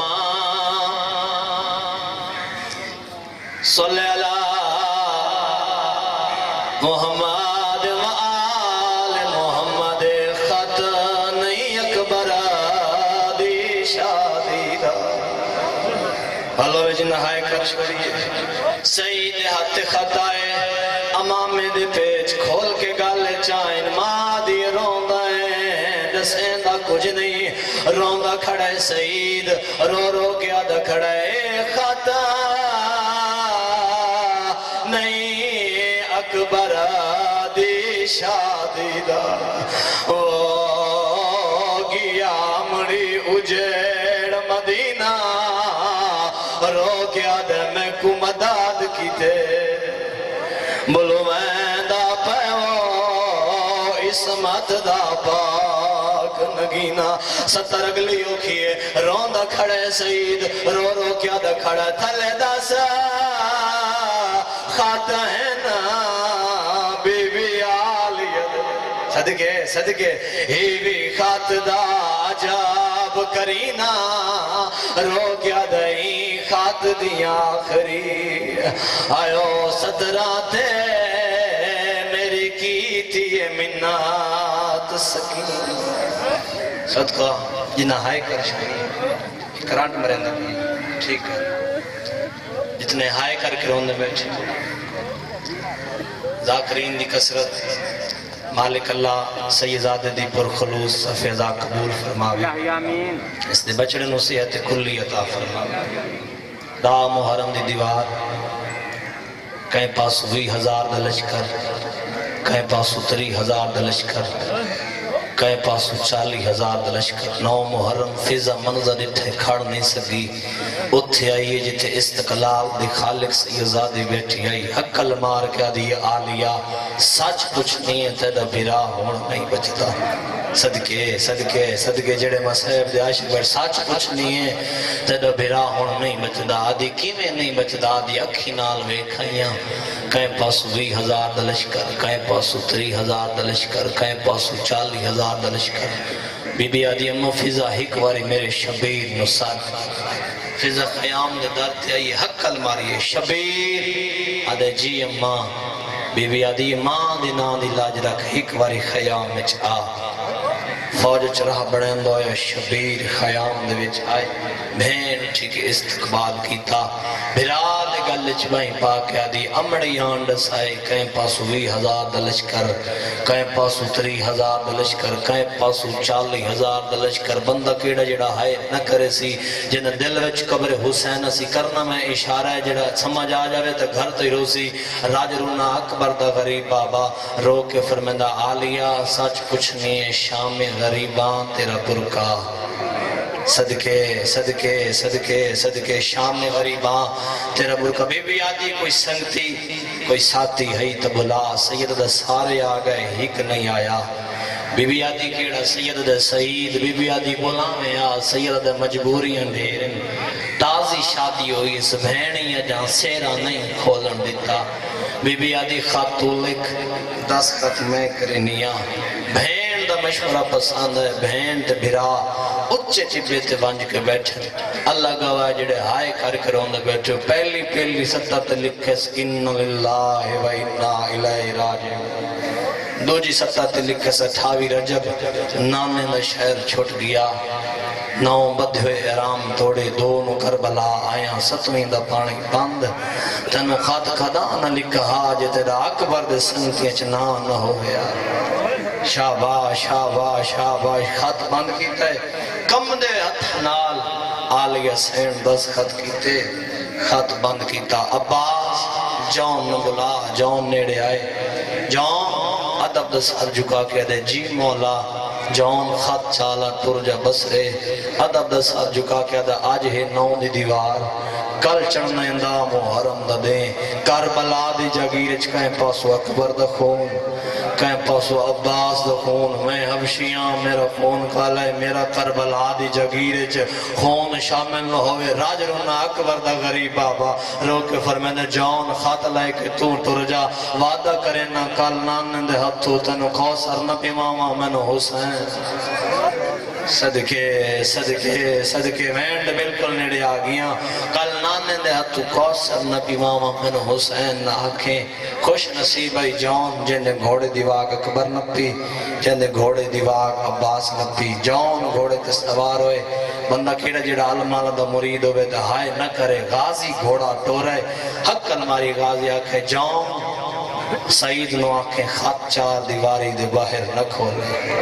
صلی علی محمد و آل محمد خط نہیں اکبر دی شادی دا اللہ ویجی نہائے کر چھوڑیے سید ہاتھ خطائے امام دے پیچ کھول کے گالے چائن ماں دی روندائیں دسیندہ کچھ نہیں روندہ کھڑے سید رو رو کیا دا کھڑے خطا نہیں اکبر دی شادی دا او گیا مڑی اجیڑ مدینہ رو کیا دے میں کو مداد کی تے بولو میں دا پیو اسمت دا پاک نگینا ستر اگلیوں کیے روندہ کھڑے سید رو رو کیا دا کھڑا تھلے دا سا خاتین بی بی آلیت صدقے صدقے ہی بھی خات دا عجاب کرینا رو کیا دئی خات دیا آخری آئیو صدراتے میری کیتی منات سکین صدقہ جنہ ہائے کر شکری کرانٹ مرندہ بھی ٹھیک ہے جتنے ہائے کر کے روندے بیٹھے ذاکرین دی کسرت مالک اللہ سیزاد دی پر خلوص فیضا قبول فرماوی اس دے بچڑے نصیحت کلی عطا فرماوی دا محرم دی دیوار کہیں پاس وی ہزار دلش کر کہیں پاس تری ہزار دلش کر کہیں پاسو چالی ہزار دلشکر نو محرم فضا منظر اٹھے کھڑ نہیں سکی اتھے آئیے جتے استقلال دی خالق سیزادی بیٹھی آئی حقل مار کیا دی آلیا سچ کچھ نہیں ہے تیدہ بھرا ہون نہیں بچتا صدقے صدقے صدقے جڑے مسائب دے عاشق بیٹھ سچ کچھ نہیں ہے تیدہ بھرا ہون نہیں بچتا آدھی کیویں نہیں بچتا آدھی اکھی نال ویکھائیاں کہیں پاسو وی ہزار دلشکر کہیں پاسو تری ہزار دلشکر کہیں پاسو چالی ہزار دلشکر بی بی آدھی امو فضا ہک واری میرے شبیر نصاد فضا قیام دے درتے آئی حقل ماری شبیر آدھے جی اماں بی بی آدھی ماں دی نا دی لاج رکھ ہک واری خیام وچ آ فوج چرہ بڑھیں دویا شبیر خیام دے وچ آئے بھین ٹھیک استقبال کیتا بھراد گلچ بھائی پاک آدھی امڑی آنڈ سائے کہیں پاسو وی ہزار دلش کر کہیں پاسو تری ہزار دلش کر کہیں پاسو چالی ہزار دلش کر بندہ کیڑا جڑا ہے نہ کرے سی جنہ دل وچ قبر حسین سی کرنا میں اشارہ ہے جڑا سمجھ آ جاوے تا گھر تو ہی رو سی راج رونا اکبر دا غریب بابا رو کے فرمندہ آلیا سچ کچھ نہیں ہے شام غریبان تیرا برکا صدقے صدقے صدقے صدقے شام غریباں تیرا برکا بی بی آدھی کوئی سنگتی کوئی ساتھی ہے تو بلا سید دا سارے آگئے ہک نہیں آیا بی بی آدھی کیڑا سید دا سعید بی بی آدھی بولا میں آ سید دا مجبوری اندھیرن تازی شادی ہوئی اس بھینی جہاں سیرہ نہیں کھولن دیتا بی بی آدھی خاتو لکھ دس خط میں کرنیا بھین دا مشورہ پسند ہے بھین تے بھرا اچھے چبے تے بانج کے بیٹھے اللہ گواہ جڑے ہائے کر کر ہوندے بیٹھے پہلی پہلی ستہ تے لکھے سکن للہ و انا الیہ راجعون دو جی ستہ تے لکھے سٹھاوی رجب نانے دا شہر چھوٹ گیا نو بدھوے ارام توڑے دونوں کربلا آیاں ستویں دا پانی بند تنو خط خدا نہ لکھا جتے دا اکبر دے سنگتیاں چنا نہ ہو گیا شاباش شاباش شاباش خط بند کیتے کم دے ہتھ نال آلیہ سین دس خط کیتے خط بند کیتا عباس جون نگلا جون نیڑے آئے جون ادب دس سر جھکا کے دے جی مولا جون خط چالا ٹر جا بسرے ادب دس سر جھکا کے دے آج ہے نو دی دیوار کل چڑھنے اندہ محرم دا دیں کربلا دی جاگیر کہیں پاسو اکبر دا خون کہیں پاسو عباس دا خون میں حبشیاں میرا خون کالا ہے میرا کربلا دی جاگیر خون شامل نہ ہوئے راج رونا اکبر دا غریب بابا رو کے فرمینے جان خط لائے کہ تو ٹر جا وعدہ کرے نہ کل نان دے ہتھو تنو خوصر نہ پیماما میں نو حسین صدقے صدقے صدقے وینڈ بالکل نیڑے آگیاں کل نانے دے ہاتھو کوثر نبی ماما من حسین نہ آنکھیں خوش نصیب آئی جان جن گھوڑے دیواغ اکبر نپی جن گھوڑے دیواغ عباس نپی جان گھوڑے تے سوار ہوئے بندہ کیڑا جڑا علمالا دا مرید ہوئے دا ہائے نہ کرے غازی گھوڑا ٹورے حق الماری غازی آکھے جان سعید نو آنکھیں خط چار دیواری دے باہر نہ کھولے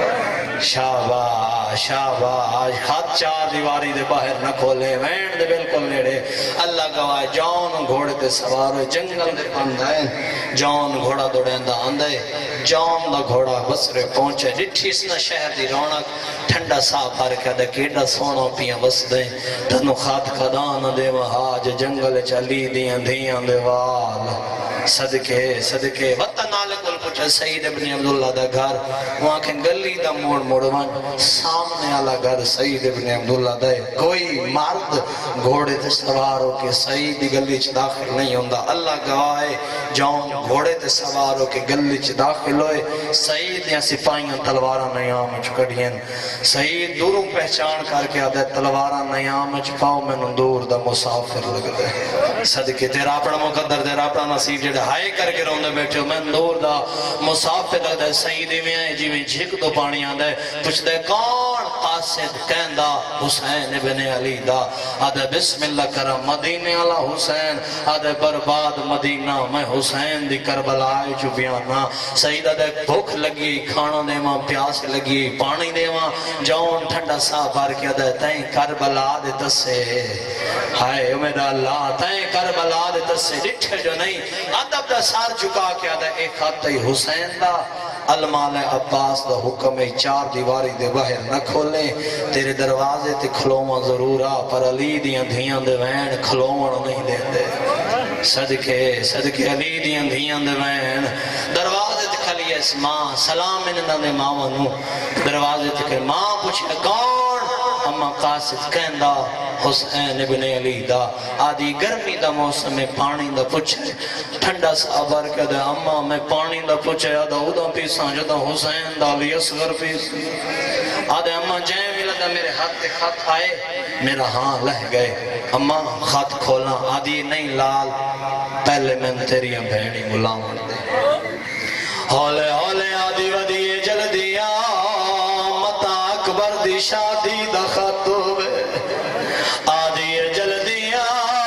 شاباش شاباش خط چار دیواری دے باہر نہ کھولے وینڈ دے بالکل نیڑے اللہ گواہ جان گھوڑے تے سوار ہوئے جنگل دے پندائیں جان گھوڑا دوڑیندہ آندے جان دا گھوڑا بسرے پہنچے ڈٹھی اس نے شہر دی رونق ٹھنڈا سا پار کیا دے کیڑا سونا پیاں بس دیں تنو خات کھدان دے وہاج جنگل چلی دیاں دیاں دے وال صدقے صدقے وطن نالے کل پوچھا سید ابن عبداللہ دا گھر وہاں کے گلی دا موڑ موڑوان سامنے آلا گھر سید ابن عبداللہ دا کوئی مرد گھوڑے تے سوار ہو کے سید دی گلی چھ داخل نہیں ہوندہ اللہ گواہے جان گھوڑے تے سوار ہو کے گلی چھ داخل ہوئے سید یا سپاہیاں تلوارہ نیام چکڑیاں سید دوروں پہچان کر کے آدھے تلوارہ نیام چپاؤ میں نندور دا مسافر لگ دے صدقے تیرا اپنا مقدر تیرا اپنا نصیب جڑے ہائے کر کے روندے بیٹھے ہو میں نور دا مسافر لگ دے سیدی میں آئے جی میں جھک دو پانی آن دے پوچھ دے کون قاسد کہندہ حسین ابن علی دا آدھے بسم اللہ کرم مدینہ اللہ حسین آدھے برباد مدینہ میں حسین دی کربلا آئے جو بیانا سید آدھے بھوک لگی کھانا دے ماں پیاس لگی پانی دے ماں جون ٹھنڈا سا بار کیا دے تین کربلا دے تسے ہائے امید اللہ تین کربلا دے تسے ڈٹھے جو نہیں ادب دا سار چکا کیا دے ایک خطی حسین دا المال عباس دا حکم چار دیواری دے باہر نہ کھولیں تیرے دروازے تے کھلوما ضرورا پر علی دیاں دھیاں دے وین کھلوما نہیں دے دے صدقے صدقے علی دیاں دھیاں دے وین دروازے تے کھلی اس ماں سلام انہاں دے ماں ونو دروازے تے کھلی ماں پوچھے کون اما قاسد کہندہ حسین ابن علی دا آدھی گرمی دا موسم میں پانی دا پوچھے ٹھنڈا سا بار کہہ دے اما میں پانی دا پوچھے آدھا اودا پیساں جدا حسین دا علی اصغر پیسی آدھے اما جائیں ملا دا میرے ہاتھ خط آئے میرا ہاں لہ گئے اما خط کھولا آدھی نہیں لال پہلے میں تیری بھیڑی ملاؤں دے ہولے ہولے آدھی ودیے جل دیا متا اکبر دی شادی دا خط ہوئے آدھی جل دیا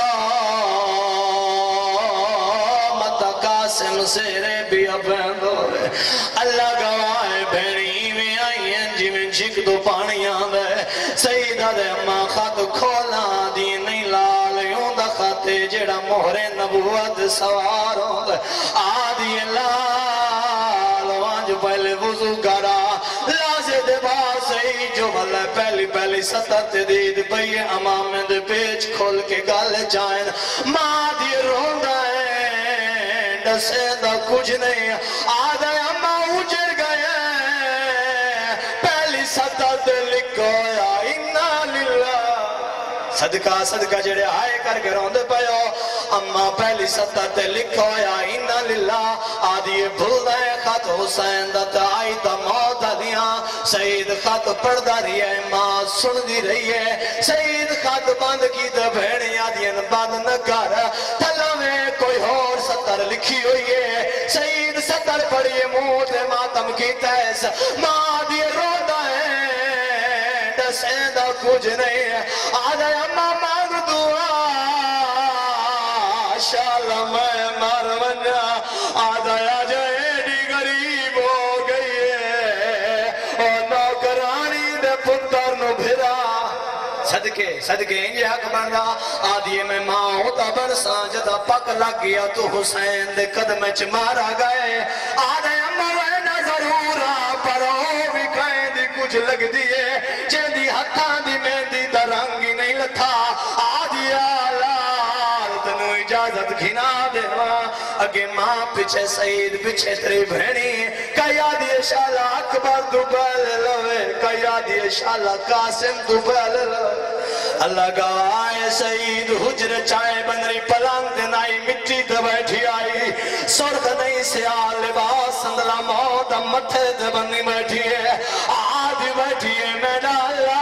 متا قاسم سیرے بھی اپند ہوئے اللہ گواہ بھیڑی میں آئی ہیں جی میں جھک دو پانیاں دے سیدہ دے اما خط کھولا دی نہیں لال یوں دا خطے جڑا مہر نبوت سوار ہوں دے آدھی لال وانج پہلے وضو کرا لازے دے باز سہی جو ملے پہلی پہلی ستت دید پہیے امام دے پیچ کھول کے گال جائیں ماں دی روندہ ہے ڈسے دا کچھ نہیں آدھے اما اجر گئے پہلی ستت لکھو یا انہا للہ صدقہ صدقہ جڑے آئے کر کے روندے پہو اما پہلی ستت لکھو یا انہا للہ آدھی بھول دے خط حسین دت آئی تا موت دیاں سید خط پڑھ دا رہی ہے ماں سن دی رہی ہے سید خط بند کی دے بھیڑی آدھین بند نہ کر تھلا میں کوئی اور ستر لکھی ہوئی ہے سید ستر پڑھی موت ماتم کی تیس ماں دی روندہ ہے ڈسیندہ کچھ نہیں ہے آدھے اما مانگ دعا شاءاللہ میں مار ونیا آدھے آجائے دی غریب ہو گئی ہے اور نوکرانی دے پتر نو بھرا صدقے صدقے انجھے حق بندہ آدھیے میں ماں ہوتا برسا جدا پک لگ گیا تو حسین دے قدم چ مارا گئے آدھے اما وینا ضرورا پر ہو بھی کھائیں دی کچھ لگ دیئے جن دی ہتھاں دی مہندی دا رنگی نہیں لتھا آدھی آلال تنو اجازت گھنا دیوا اگے ماں پچھے سعید پچھے تری بھینی کیا دیئے شالا اکبر دوبال لوے کیا دیئے شالا قاسم دوبال لوے اللہ گواہ سعید حجر چائے بنری پلانگ دنائی مٹی دے بیٹھی آئی سرخ نہیں سیال لباس اندلا موت متھے دے بنی بیٹھی ہے آدھی بیٹھی بیٹھیے میں ڈالا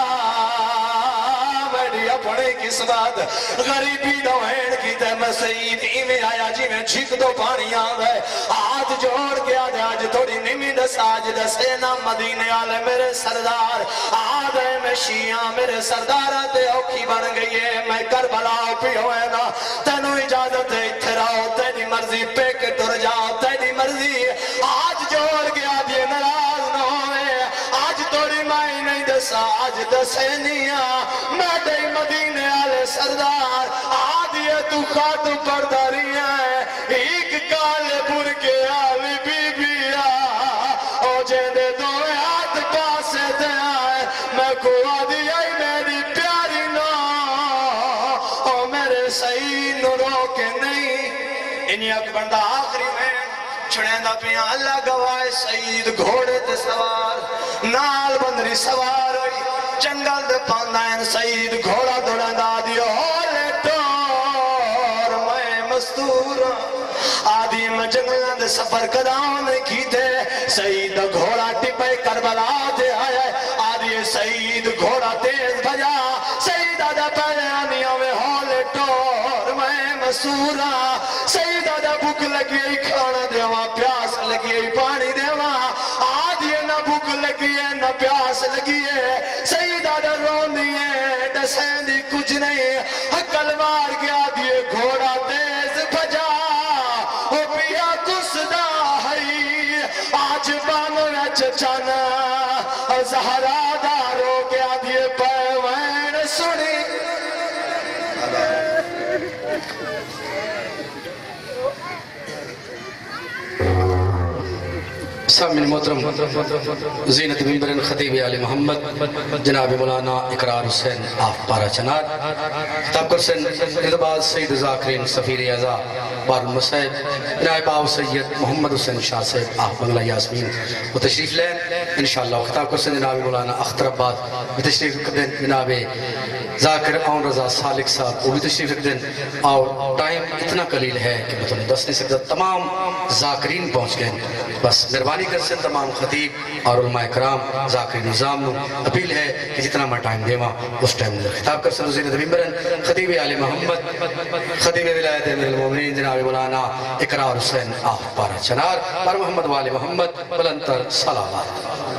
میری اپنے قسمت غریبی دوہین کی تے میں سعید ہی میں آیا جی میں جھک دو پانی آگئے ہاتھ جوڑ کے آج آج تھوڑی نمی دس آج دسے نا مدینے آلے میرے سردار آدھے میں شیعہ میرے سردار تے اوکھی بن گئی ہے میں کربلا پی ہوئے نا تینو اجازت ہے اتھے رہو تیری مرضی پہ کے ٹر جاؤ تیری مرضی آج جوڑ کے آج یہ نراز نہ ہوئے آج توڑی مائی نہیں دسا آج دسے نیا میں دئی مدینے آلے سردار آج یہ تو خاتو پردہ رہی ہے ایک کالے بر کے آلی بی بی آ او جیندے دوئے ہاتھ پاسے دے آئے میں کو آدھی آئی میری پیاری نا او میرے سعید نو روکے نہیں انہی اک بندہ آخری میں چھڑیندہ پیاں اللہ گوائے سعید گھوڑے تے سوار نال بندری سوار ہوئی جنگل دے پاندائن سعید گھوڑا دوڑندہ دیو ہولے ٹور میں مستور آدھی میں جنگل دے سفر کداؤں نے کی دے سعید گھوڑا ٹپے کربلا دے آئے آدھی سعید گھوڑا تیز بجا سعید آدھا پہلے آنیوں میں ہولے ٹور میں مستورا سعید آدھا بھوک لگی کھانا دیوا پیاس لگی پانی دیوا آدھی نہ بھوک لگی ہے نہ پیاس لگی ہے سعید آدھا رون دیئے ڈسین دی کچھ نہیں حقل مار گیا دیئے گھوڑا تیز بجا او پیا کسدہ ہے آج بانو یا چچانا زہرہ دارو گیا دیئے پیوین سنی سامن محترم زینت ممبرن خطیب علی محمد جناب مولانا اقرار حسین آف پارا چنار خطاب کرسن ادباز سید ذاکرین سفیر اعزا بار المصیب نائب آو سید محمد حسین شاہ صاحب آف بنگلہ یاسمین و تشریف لین انشاءاللہ خطاب کرسن جناب مولانا اختر عباد و تشریف کردن جناب ذاکر اون رضا سالک صاحب وہ بھی تشریف رکھ دیں اور ٹائم اتنا قلیل ہے کہ میں تمہیں دس نہیں سکتا تمام ذاکرین پہنچ گئے بس مہربانی کر سے تمام خطیب اور علماء کرام ذاکرین نظام نو اپیل ہے کہ جتنا میں ٹائم دے ماں اس ٹائم دے خطاب کر سے زینت ممبرن خطیب علی محمد خطیب ولایت امیر المومنین جناب مولانا اقرار حسین آف پارا چنار پر محمد والی محمد بلندتر صلوات